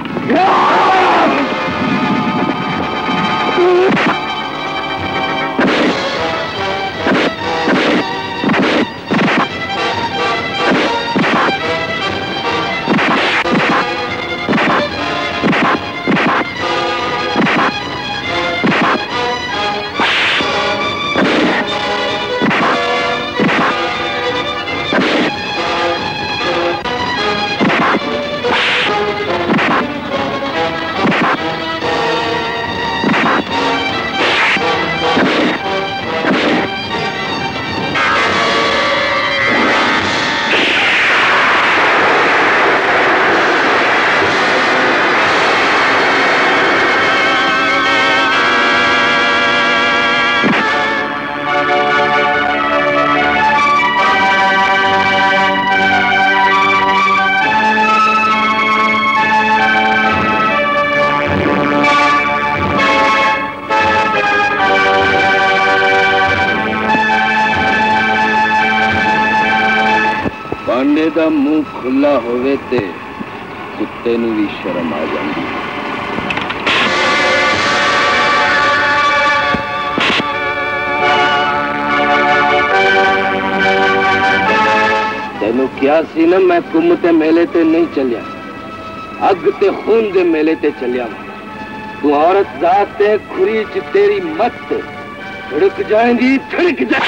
दा मुंह खुला होवे ते कुत्ते नूं भी शर्म आ जांदी। तेनू क्या सी ना मैं कुंभ ते मेले ते नहीं चलिया, अग ते खून दे मेले ते चलिया। तू औरत जात ते खुरी च तेरी मत धड़क जाएंगी, धड़क जा।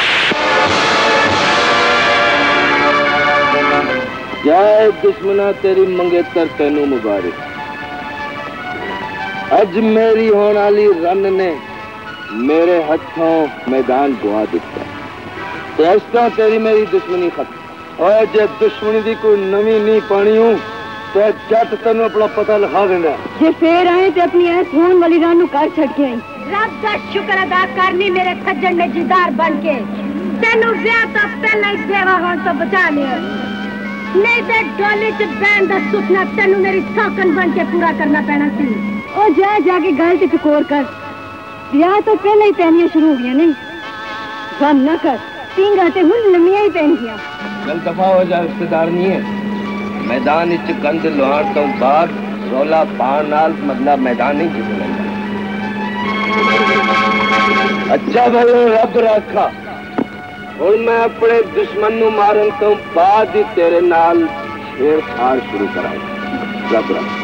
जय दुश्मना तेरी मंगेतर तेनू मुबारक। अज मेरी होने वाली रन ने मेरे हथों मैदान गुआ दिता। तो इस तरह तेरी मेरी दुश्मनी खत्म। और जे दुश्मनी की कोई नवी नहीं पानी हूं तो जट तेन अपना पता लिखा देना।
जे फिर आए तो अपनी ऐस होने वाली रन घर छड़ के आई। रब का शुक्र अदा करनी मेरे सज्जन ने जिदार बन के तेनू ब्याह तो पहले ही सेवा होने तो बचा लिया, नहीं तो डोली च बैन का सुपना तेनू मेरी सौकन बन के पूरा करना पैना सी। और जा जाके गल च टकोर कर, ब्याह तो पहले ही पैनियां शुरू हो गई नहीं। गम न कर, पींगा ते हुन लम्मियां ही पैन गया।
चल दफा हो जा, रिश्तेदार नहीं है। मैदान च कंध लुहाण तो बाद रौला पाण नाल मतलब मैदान नहीं जितना। अच्छा भले रब रखा। और मैं अपने दुश्मन नू मारन तो बाद ही तेरे नाल छेड़छाड़ शुरू कराऊं। रब रखा।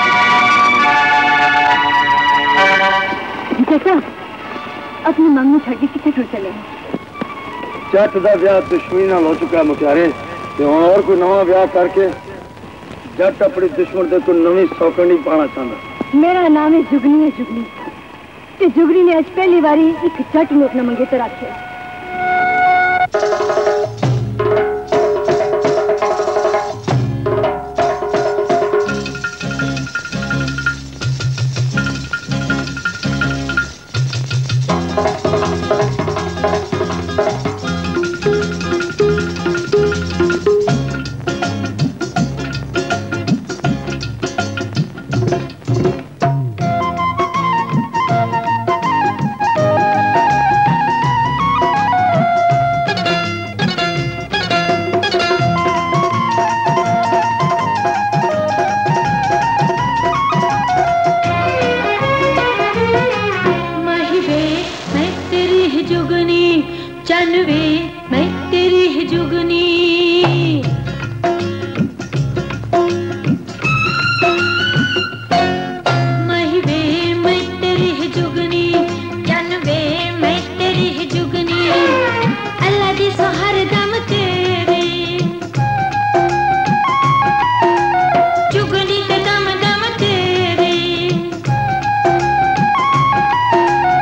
चाचा अपनी मम्मी छड़ी किथे छुड़ चले?
जट का ब्याह दुश्मनी नाल हो चुका मुख्यारे, और कोई नवा ब्याह करके जट अपनी दुश्मन से कोई नवी सौकन नहीं पाना चाहता।
मेरा नाम है जुगनी, जुगनी ते जुगनी ने अज पहली बारी एक जट नू अपना मंगेतर आख्या।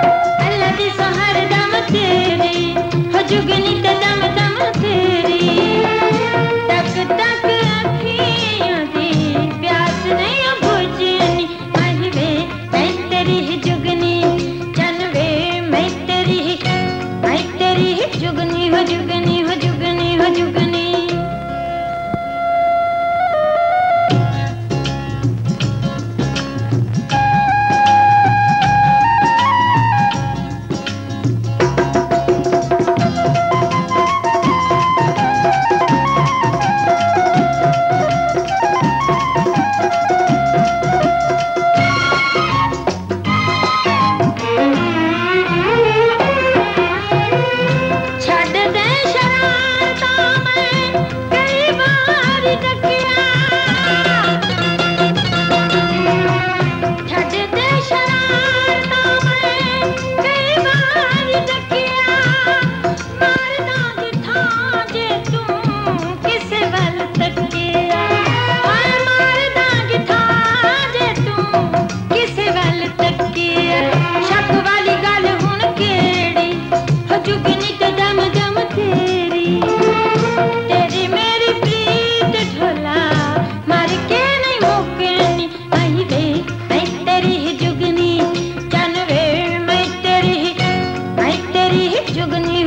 जुगनी ते दम दम तेरी।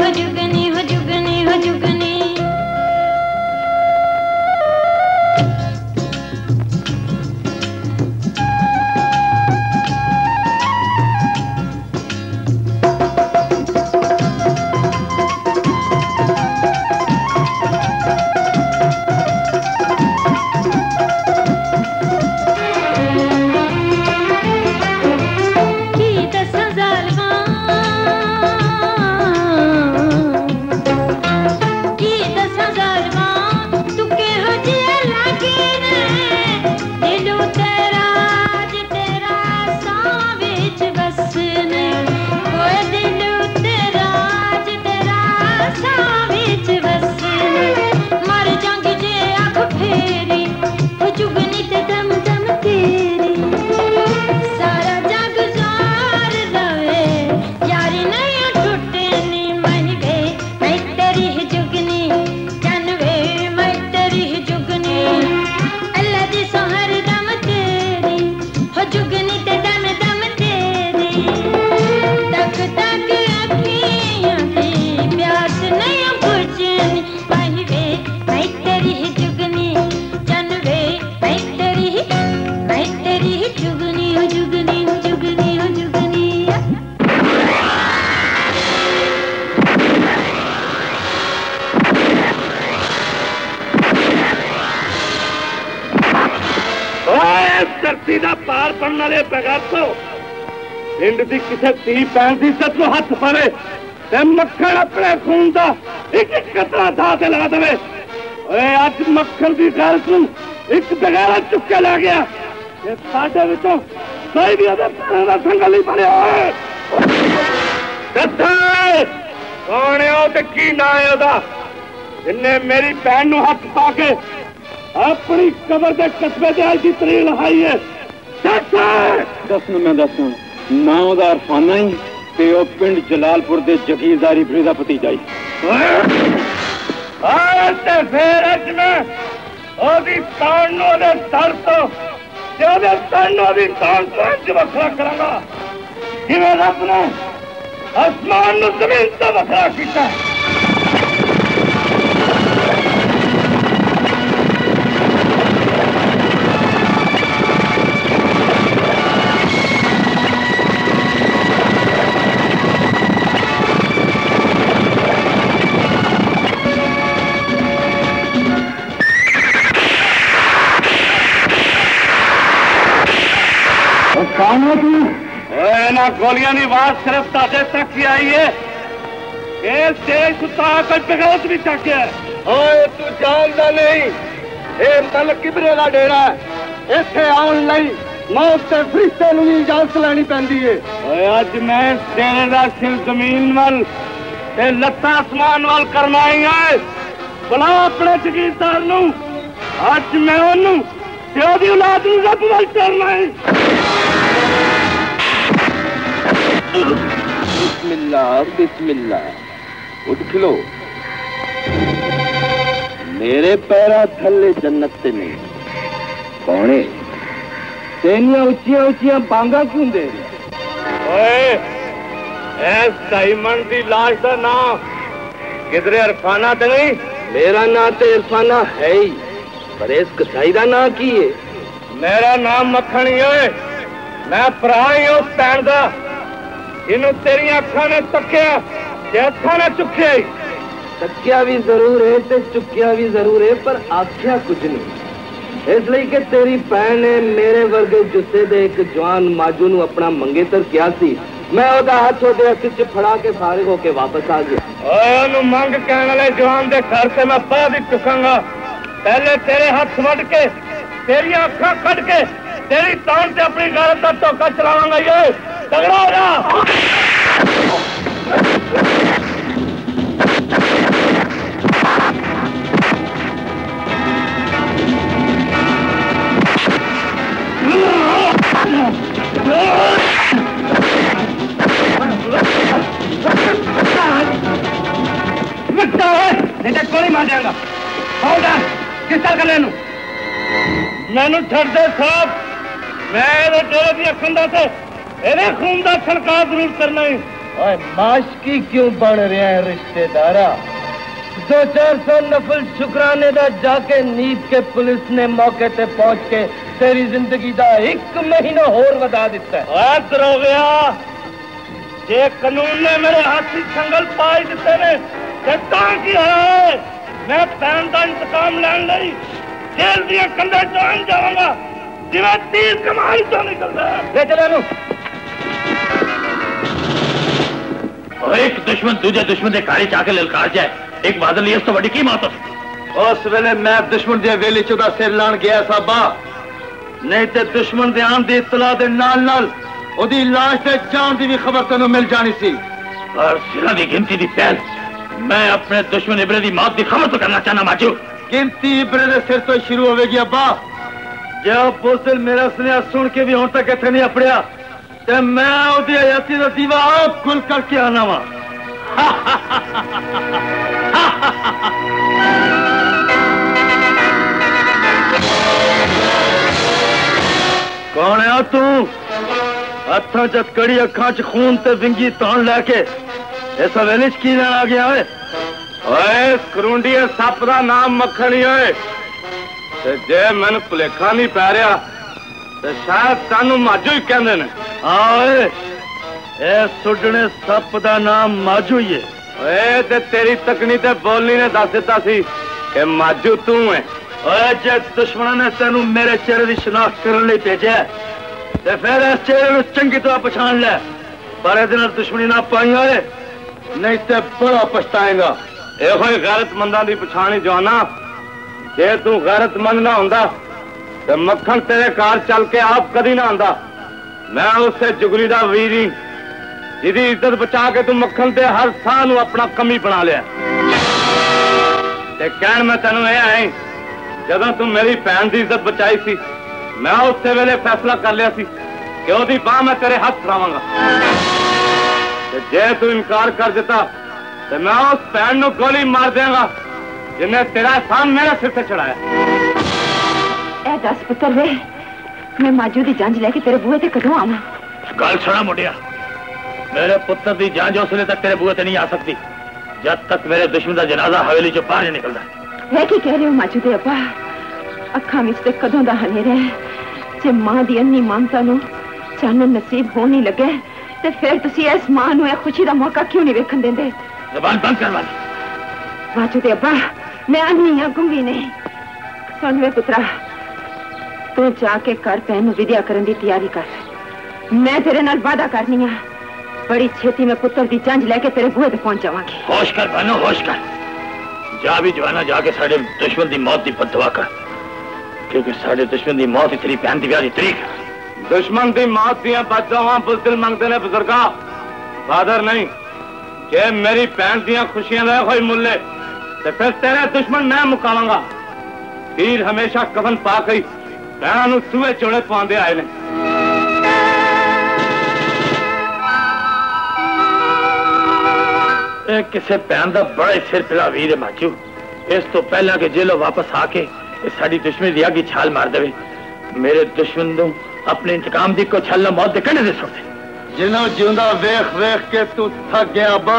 हो जुगनी हो जुगनी हो जुगनी
पिंड की किसी धी भैन की इज्जत को हथ पवे ते मक्खन अपने खून का एक एक कतरा था से ला दे। अज मक्खन की गल तू एक बगैरा चुक के ला गया साडे विचों कोई भी संगल नहीं बनया। कौन है की ना है जिन्हें मेरी भैन नू हथ पा के अपनी कबर के कस्बे की तरी लहाई है। दस मैं दसा ना उदा अरफाना ही ते ओ पिंड जलालपुर दे जगीरदारी बरीदा भतीजा ही ते फिर अज मैं ओदी तान नु दे सर तो ते ओदे तन नु दी तान तो इंज वखरा करांगा जिवें रब ने आसमान नु जमीन तो वखरा कीता। गोलियां की आवाज सिर्फ ताजे तक ही आई है। बगैरत भी चक है। तू जानता नहीं ये मल किबरे का डेरा है। इथे आने लई मौत के फरिश्ते नूं भी इजाजत लैनी पैंदी है। अज मैं तेरे दा सिर जमीन वल ते लत्ता आसमान वल करना ही है। बुला अपने जगीरदार नूं अज मैं ओनू ते ओदी औलाद नूं रब वल करना है। बिस्मिल्लाह बिस्मिल्लाह उठ खिलो मेरे पैरा थले जन्नत ते नहीं कौने तेनिया उचिया उचिया बांगा क्यों दे रहे? डायमंड की लाश का नाम किधरे इरफाना तो नहीं? मेरा नाम तो इरफाना है ही पर इस कसाई का नाम की है? मेरा नाम मक्खन ही है। मैं भरा ही उस भैन का इनू तेरी अखा ने तकिया हथा ने चुक्या ही। तकिया भी जरूर है ते चुक्या भी जरूर है पर आख्या कुछ नहीं। इसलिए कि तेरी भैन ने मेरे वर्गे जुस्से दे एक जवान माजू नू अपना मंगेतर किया सी। मैं ओदा हाथ ओदे हथ च फड़ा के फारिग होके वापस आ गया। ओनू मंग कहने वाले जवान दे घर से मैं बाद ही चुकांगा। पहले तेरे हाथ वड के तेरी अखा कट के तेरी तान से अपनी गैरत का धोखा चलावांगा। ये तगड़ा हो जा। नहीं तो गोली मार जाएगा। किस तरह कर लेनू मैनू छड़ दे साहब। मैं डेरे दी अखंडा से खून का छड़काव जरूर करना ही
और माशकी क्यों बन रहे हैं रिश्तेदारा? 200-400 नफल शुक्राने दा जाके नीब के पुलिस ने मौके ते पहुंच के तेरी जिंदगी दा 1 महीना होर वधा दिता है।
दरोगया, जे कानून ने मेरे हाथी संगल पाई दिते ने ते तां की है मैं भैन दा इंतकाम लैन लई जेल दियां कंधां चढ़ जावांगा जिवें तीर कमाई चों निकलदा है।
ले चलो नु।
और एक दुश्मन दूजे दुश्मन के घर च आके ललकार जाए, एक बादल इस तो बड़ी की मौत हो।
उस वेले मैं दुश्मन दे वेले च ओदा सिर लाण गया साबा, नहीं ते दुश्मन दे आन दी इतला दे नाल नाल ओदी लाश ते जान दी भी खबर तैनूं मिल जानी सी।
और सिरा दी गिनती दी पहल मैं अपने दुश्मन इब्रे दी मौत दी खबर तो करना चाहना माजू।
गिनती इब्रे दे सिर तो शुरू होवेगी अब्बा। जब बुज़दिल मेरा सुनिया सुन के भी हुण तक इत्थे नहीं अपड़िया ते मैं ओदी हयाती दा दीवा आप खुल करके आना वा। कौन है तू? हथा च कड़ी अखा च खून ते विंगी तौन लैके इस हवेली च की लेन आ गया है?
ओए करुंडिये सप दा नाम मक्खन ही होए ते जे मैनू भुलेखा नहीं पै रहा ते शायद तानू माजू ही कहंदे ने।
आए ए सुडने सप दा नाम माजू ही है।
ओए ते तेरी तकनी ते बोलनी ने दस दिता सी कि माजू तू है।
ओए जे दुश्मन ने तेनू मेरे चेहरे की शिनाख्त करने लिए भेजा ते फिर इस चेहरे में चंगी तरह पछाण ले, पर ए दुश्मनी ना पाई होए नहीं ते बड़ा पछताएगा।
एहो ही गैरतमंदां दी पछाणी जवाना, जे तू गैरतमंद ना हुंदा ते मक्खन तेरे घर चल के आप कदी ना आंदा। मैं उससे जुगली दा वीर ही जिहदी इज्जत बचा के तू मक्खन ते हर साह नू अपना कमी बना लिया। ते कहण मैं तैनू ये आई, जदों तू मेरी भैन की इज्जत बचाई सी मैं उस वेले फैसला कर लिया सी कि ओदी बाह मैं तेरे हाथ फड़ावांगा। जे तू इनकार कर दिता तो मैं उस भैन नू गोली मार देंगा जिन्हें तेरा एहसान मेरे सिर से चढ़ाया।
ए दस पुत्र वे, मैं माजू की जांच लेके तेरे बूहे ते कदों आवां?
गल सुना मुंडिया, मेरे पुत्र की जांच उसले तक तेरे बूहे ते नहीं आ सकती जब तक मेरे दुश्मन का जनाजा हवेली चो बाहर नहीं निकलता।
है की कह रहे हो माजू दे अब्बा? अखा विच ते कदों दा हनेरा है, जे मां दी अन्नी ममता नू चानन नसीब हो नहीं लगे ते फिर तुसी इस मां नू खुशी दा मौका क्यों नहीं वेखन देंदे?
जबान बंद करवा दी।
माजू दे अब्बा, मैं अन्नी हां, गुंगी नहीं। सुन वे पुत्रा, तू जाके कर भैन नू विद्या करन दी तैयारी कर। मैं तेरे नाल वादा करनी है, बड़ी छेती में पुत्र दी जांच लेके तेरे बूहे ते पहुंच जावांगी।
होश कर बहनों, होश कर। जा भी जवाना जाके साढ़े दुश्मन की मौत की बददुआ कर, क्योंकि साढ़े दुश्मन की मौत ही तेरी भैन की ब्याह की तरीक है।
दुश्मन की मौत दियां बददुआवां बुज़दिल मंगदे ने बुजुर्गा, फादर नहीं। जे मेरी भैन दियां खुशियां दा कोई मुल्ले ते फिर तेरे दुश्मन मैं मुकावांगा। वीर हमेशा कफन पा के भैन नू सूहे चोड़े पांदे आए ने।
किसी भैन का बड़ा सिर पिला वीर है माचू। इस तो पहला कि जेलों वापस आके साड़ी दुश्मनी दी अग छाल मार दे, मेरे दुश्मन को अपने इंतकाम की को छल मौत दे कंढे दे सुट।
जिन्हों जिंदा वेख वेख के तू थक गया बा,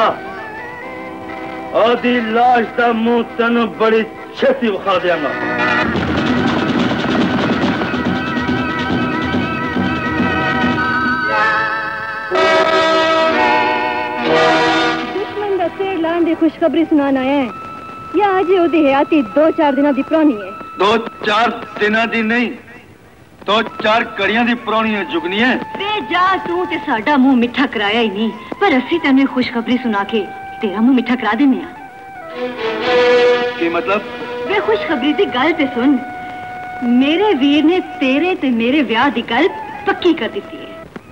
ओदी लाश का मुंह तेन बड़ी छेती विखा देंगा।
दुश्मन का सिर लाने की खुशखबरी सुनाना है या आज ओदी हयाती 2-4 दिनों की पुरानी है?
2-4 दिनों की नहीं, 2-4 कड़ियां की पुरानी है जुगनी है।
वे जा तू ते साडा मुंह मिठा कराया ही नहीं, पर असी तेन खुशखबरी सुना के तेरा मुंह मिठा करा देने आ।
की मतलब?
वे खुशखबरी की गल ते सुन, मेरे वीर ने तेरे ते मेरे ब्याह की गल पक्की कर दी है।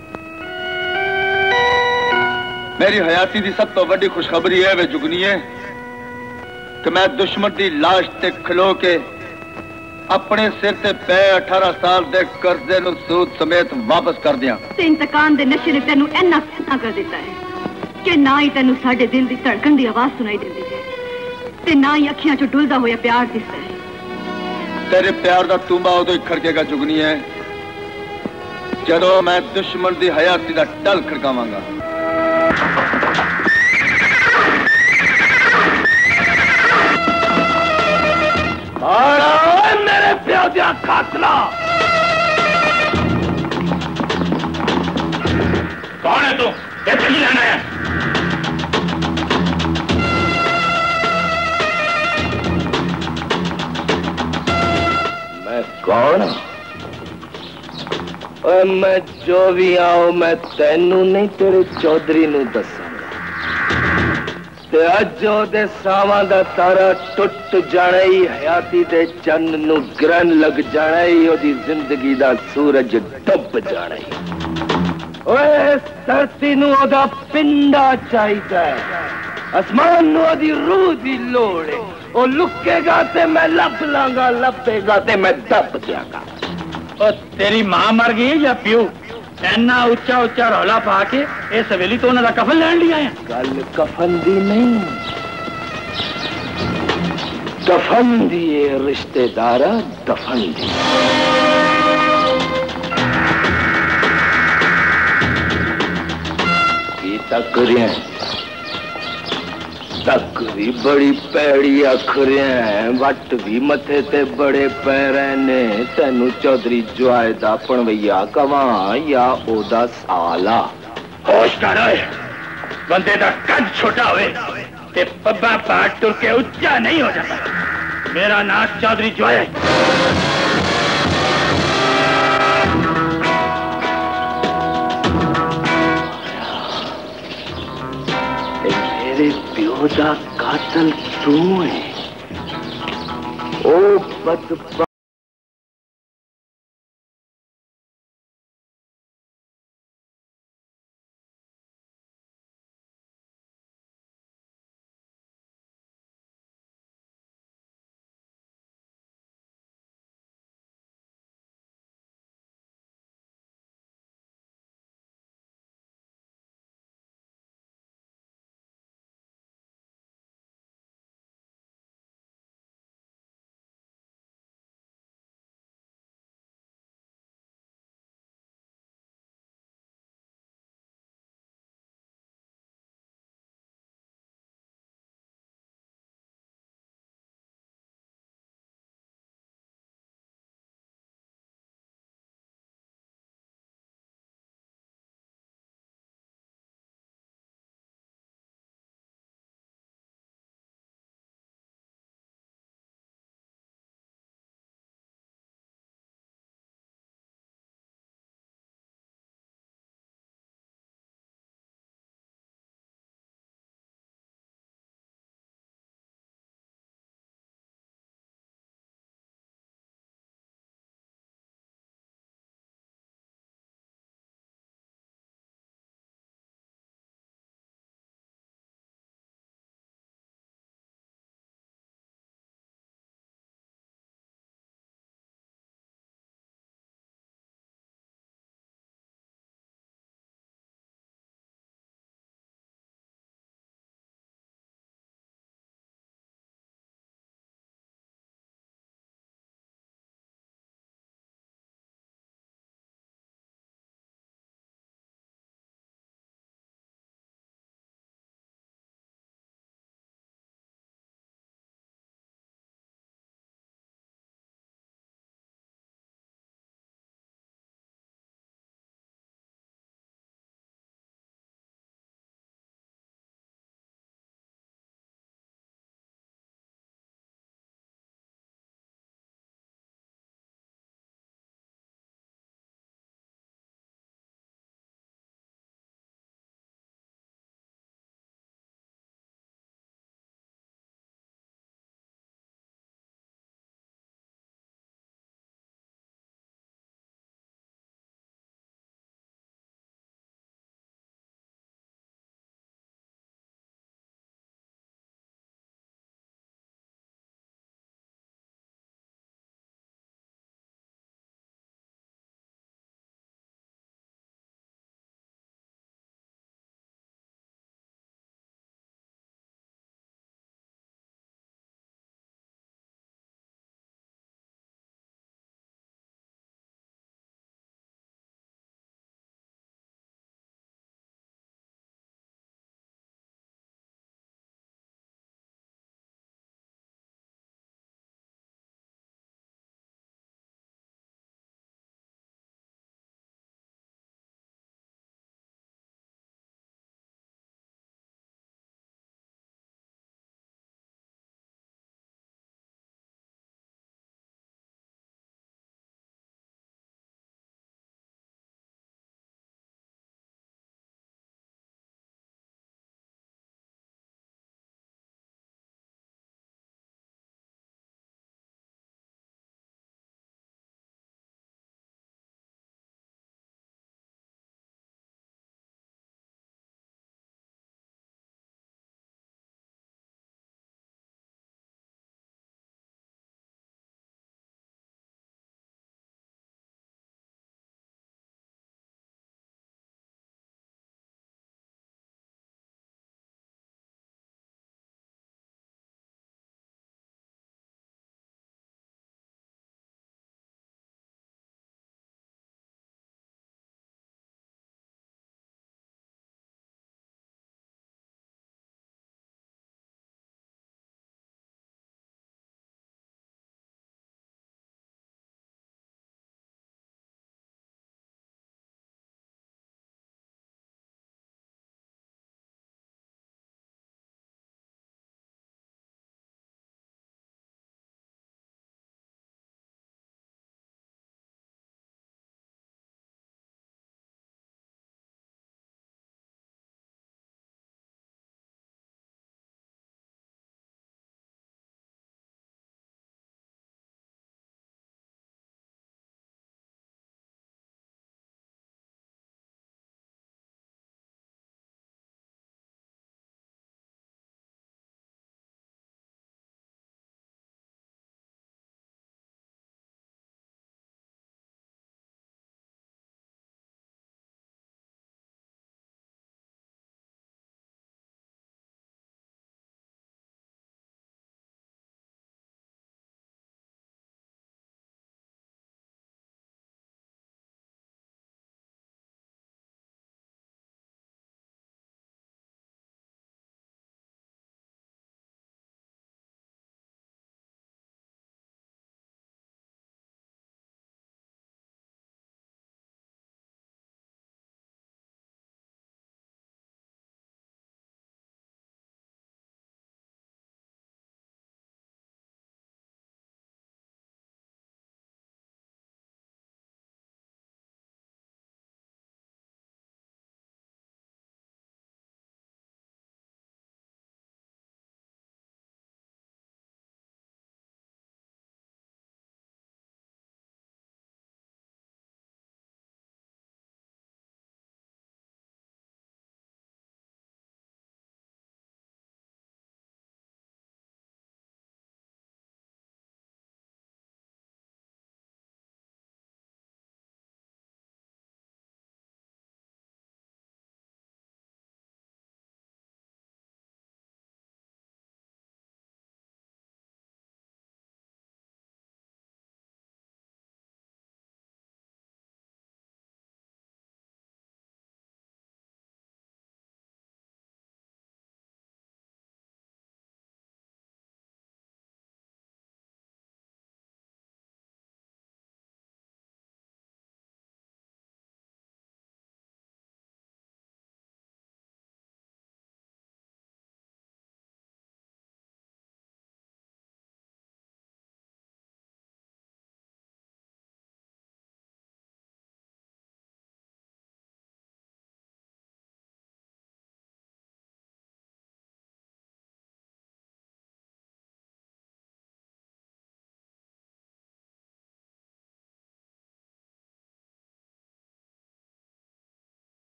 मेरी हयाती की सब तो बड़ी खुशखबरी है वे जुगनी है कि मैं दुश्मन की लाश ते खलो के अपने सिर ते पे 18 साल दे कर्जे नू सूद समेत वापस कर दिया।
इंतकाम दे नशे ने तेनू इन्ना कर दिता है कि ना ही तेनू साडे दिल की धड़कन की आवाज सुनाई देती है ते ना ही अखियां चो डुलदा होया प्यार दिसदा है।
तेरे प्यार दा तूंबा उदों ही खड़केगा जुगनी है जदों मैं दुश्मन की हयाती दा टल खड़कावांगा।
मैं जो भी आऊं मैं तेनू नहीं तेरे चौधरी नू दसांगा ते अज ओदे सावां दा तारा टुट जाना ही हयाती दे चंद नू ग्रहण लग जाना ही ओदी जिंदगी दा सूरज डुब जाना ही। ओए धरती नू ओदा पिंडा चाहिदा है, आसमान नू ओदी रूह दी लोड़ है। ओ लुकेगा ते मैं लब लांगा, लपेगा ते मैं दब जागा।
और तेरी मां मर गई या प्यो? इन्ना उच्चा उच्चा रौला पा के इस हवेली तो उन्होंने कफन लैन लिया है।
गल कफन दी नहीं, दफन दी है रिश्तेदारा, दफन दी। की तक रहे तक भी बड़ी पैड़ी अख रहे हैं, वट भी मथे ते बड़े पैर ने। तेनू चौधरी जुआए दा पणवैया कवा या ओदा साला?
होश कर ओए, बंदे दा कद छोटा होए ते पब्बा पाट टुर के उच्चा नहीं हो जाता। मेरा नाम चौधरी जुआए।
मेरे प्यो दा कातल तू है। ओ बदबख्त।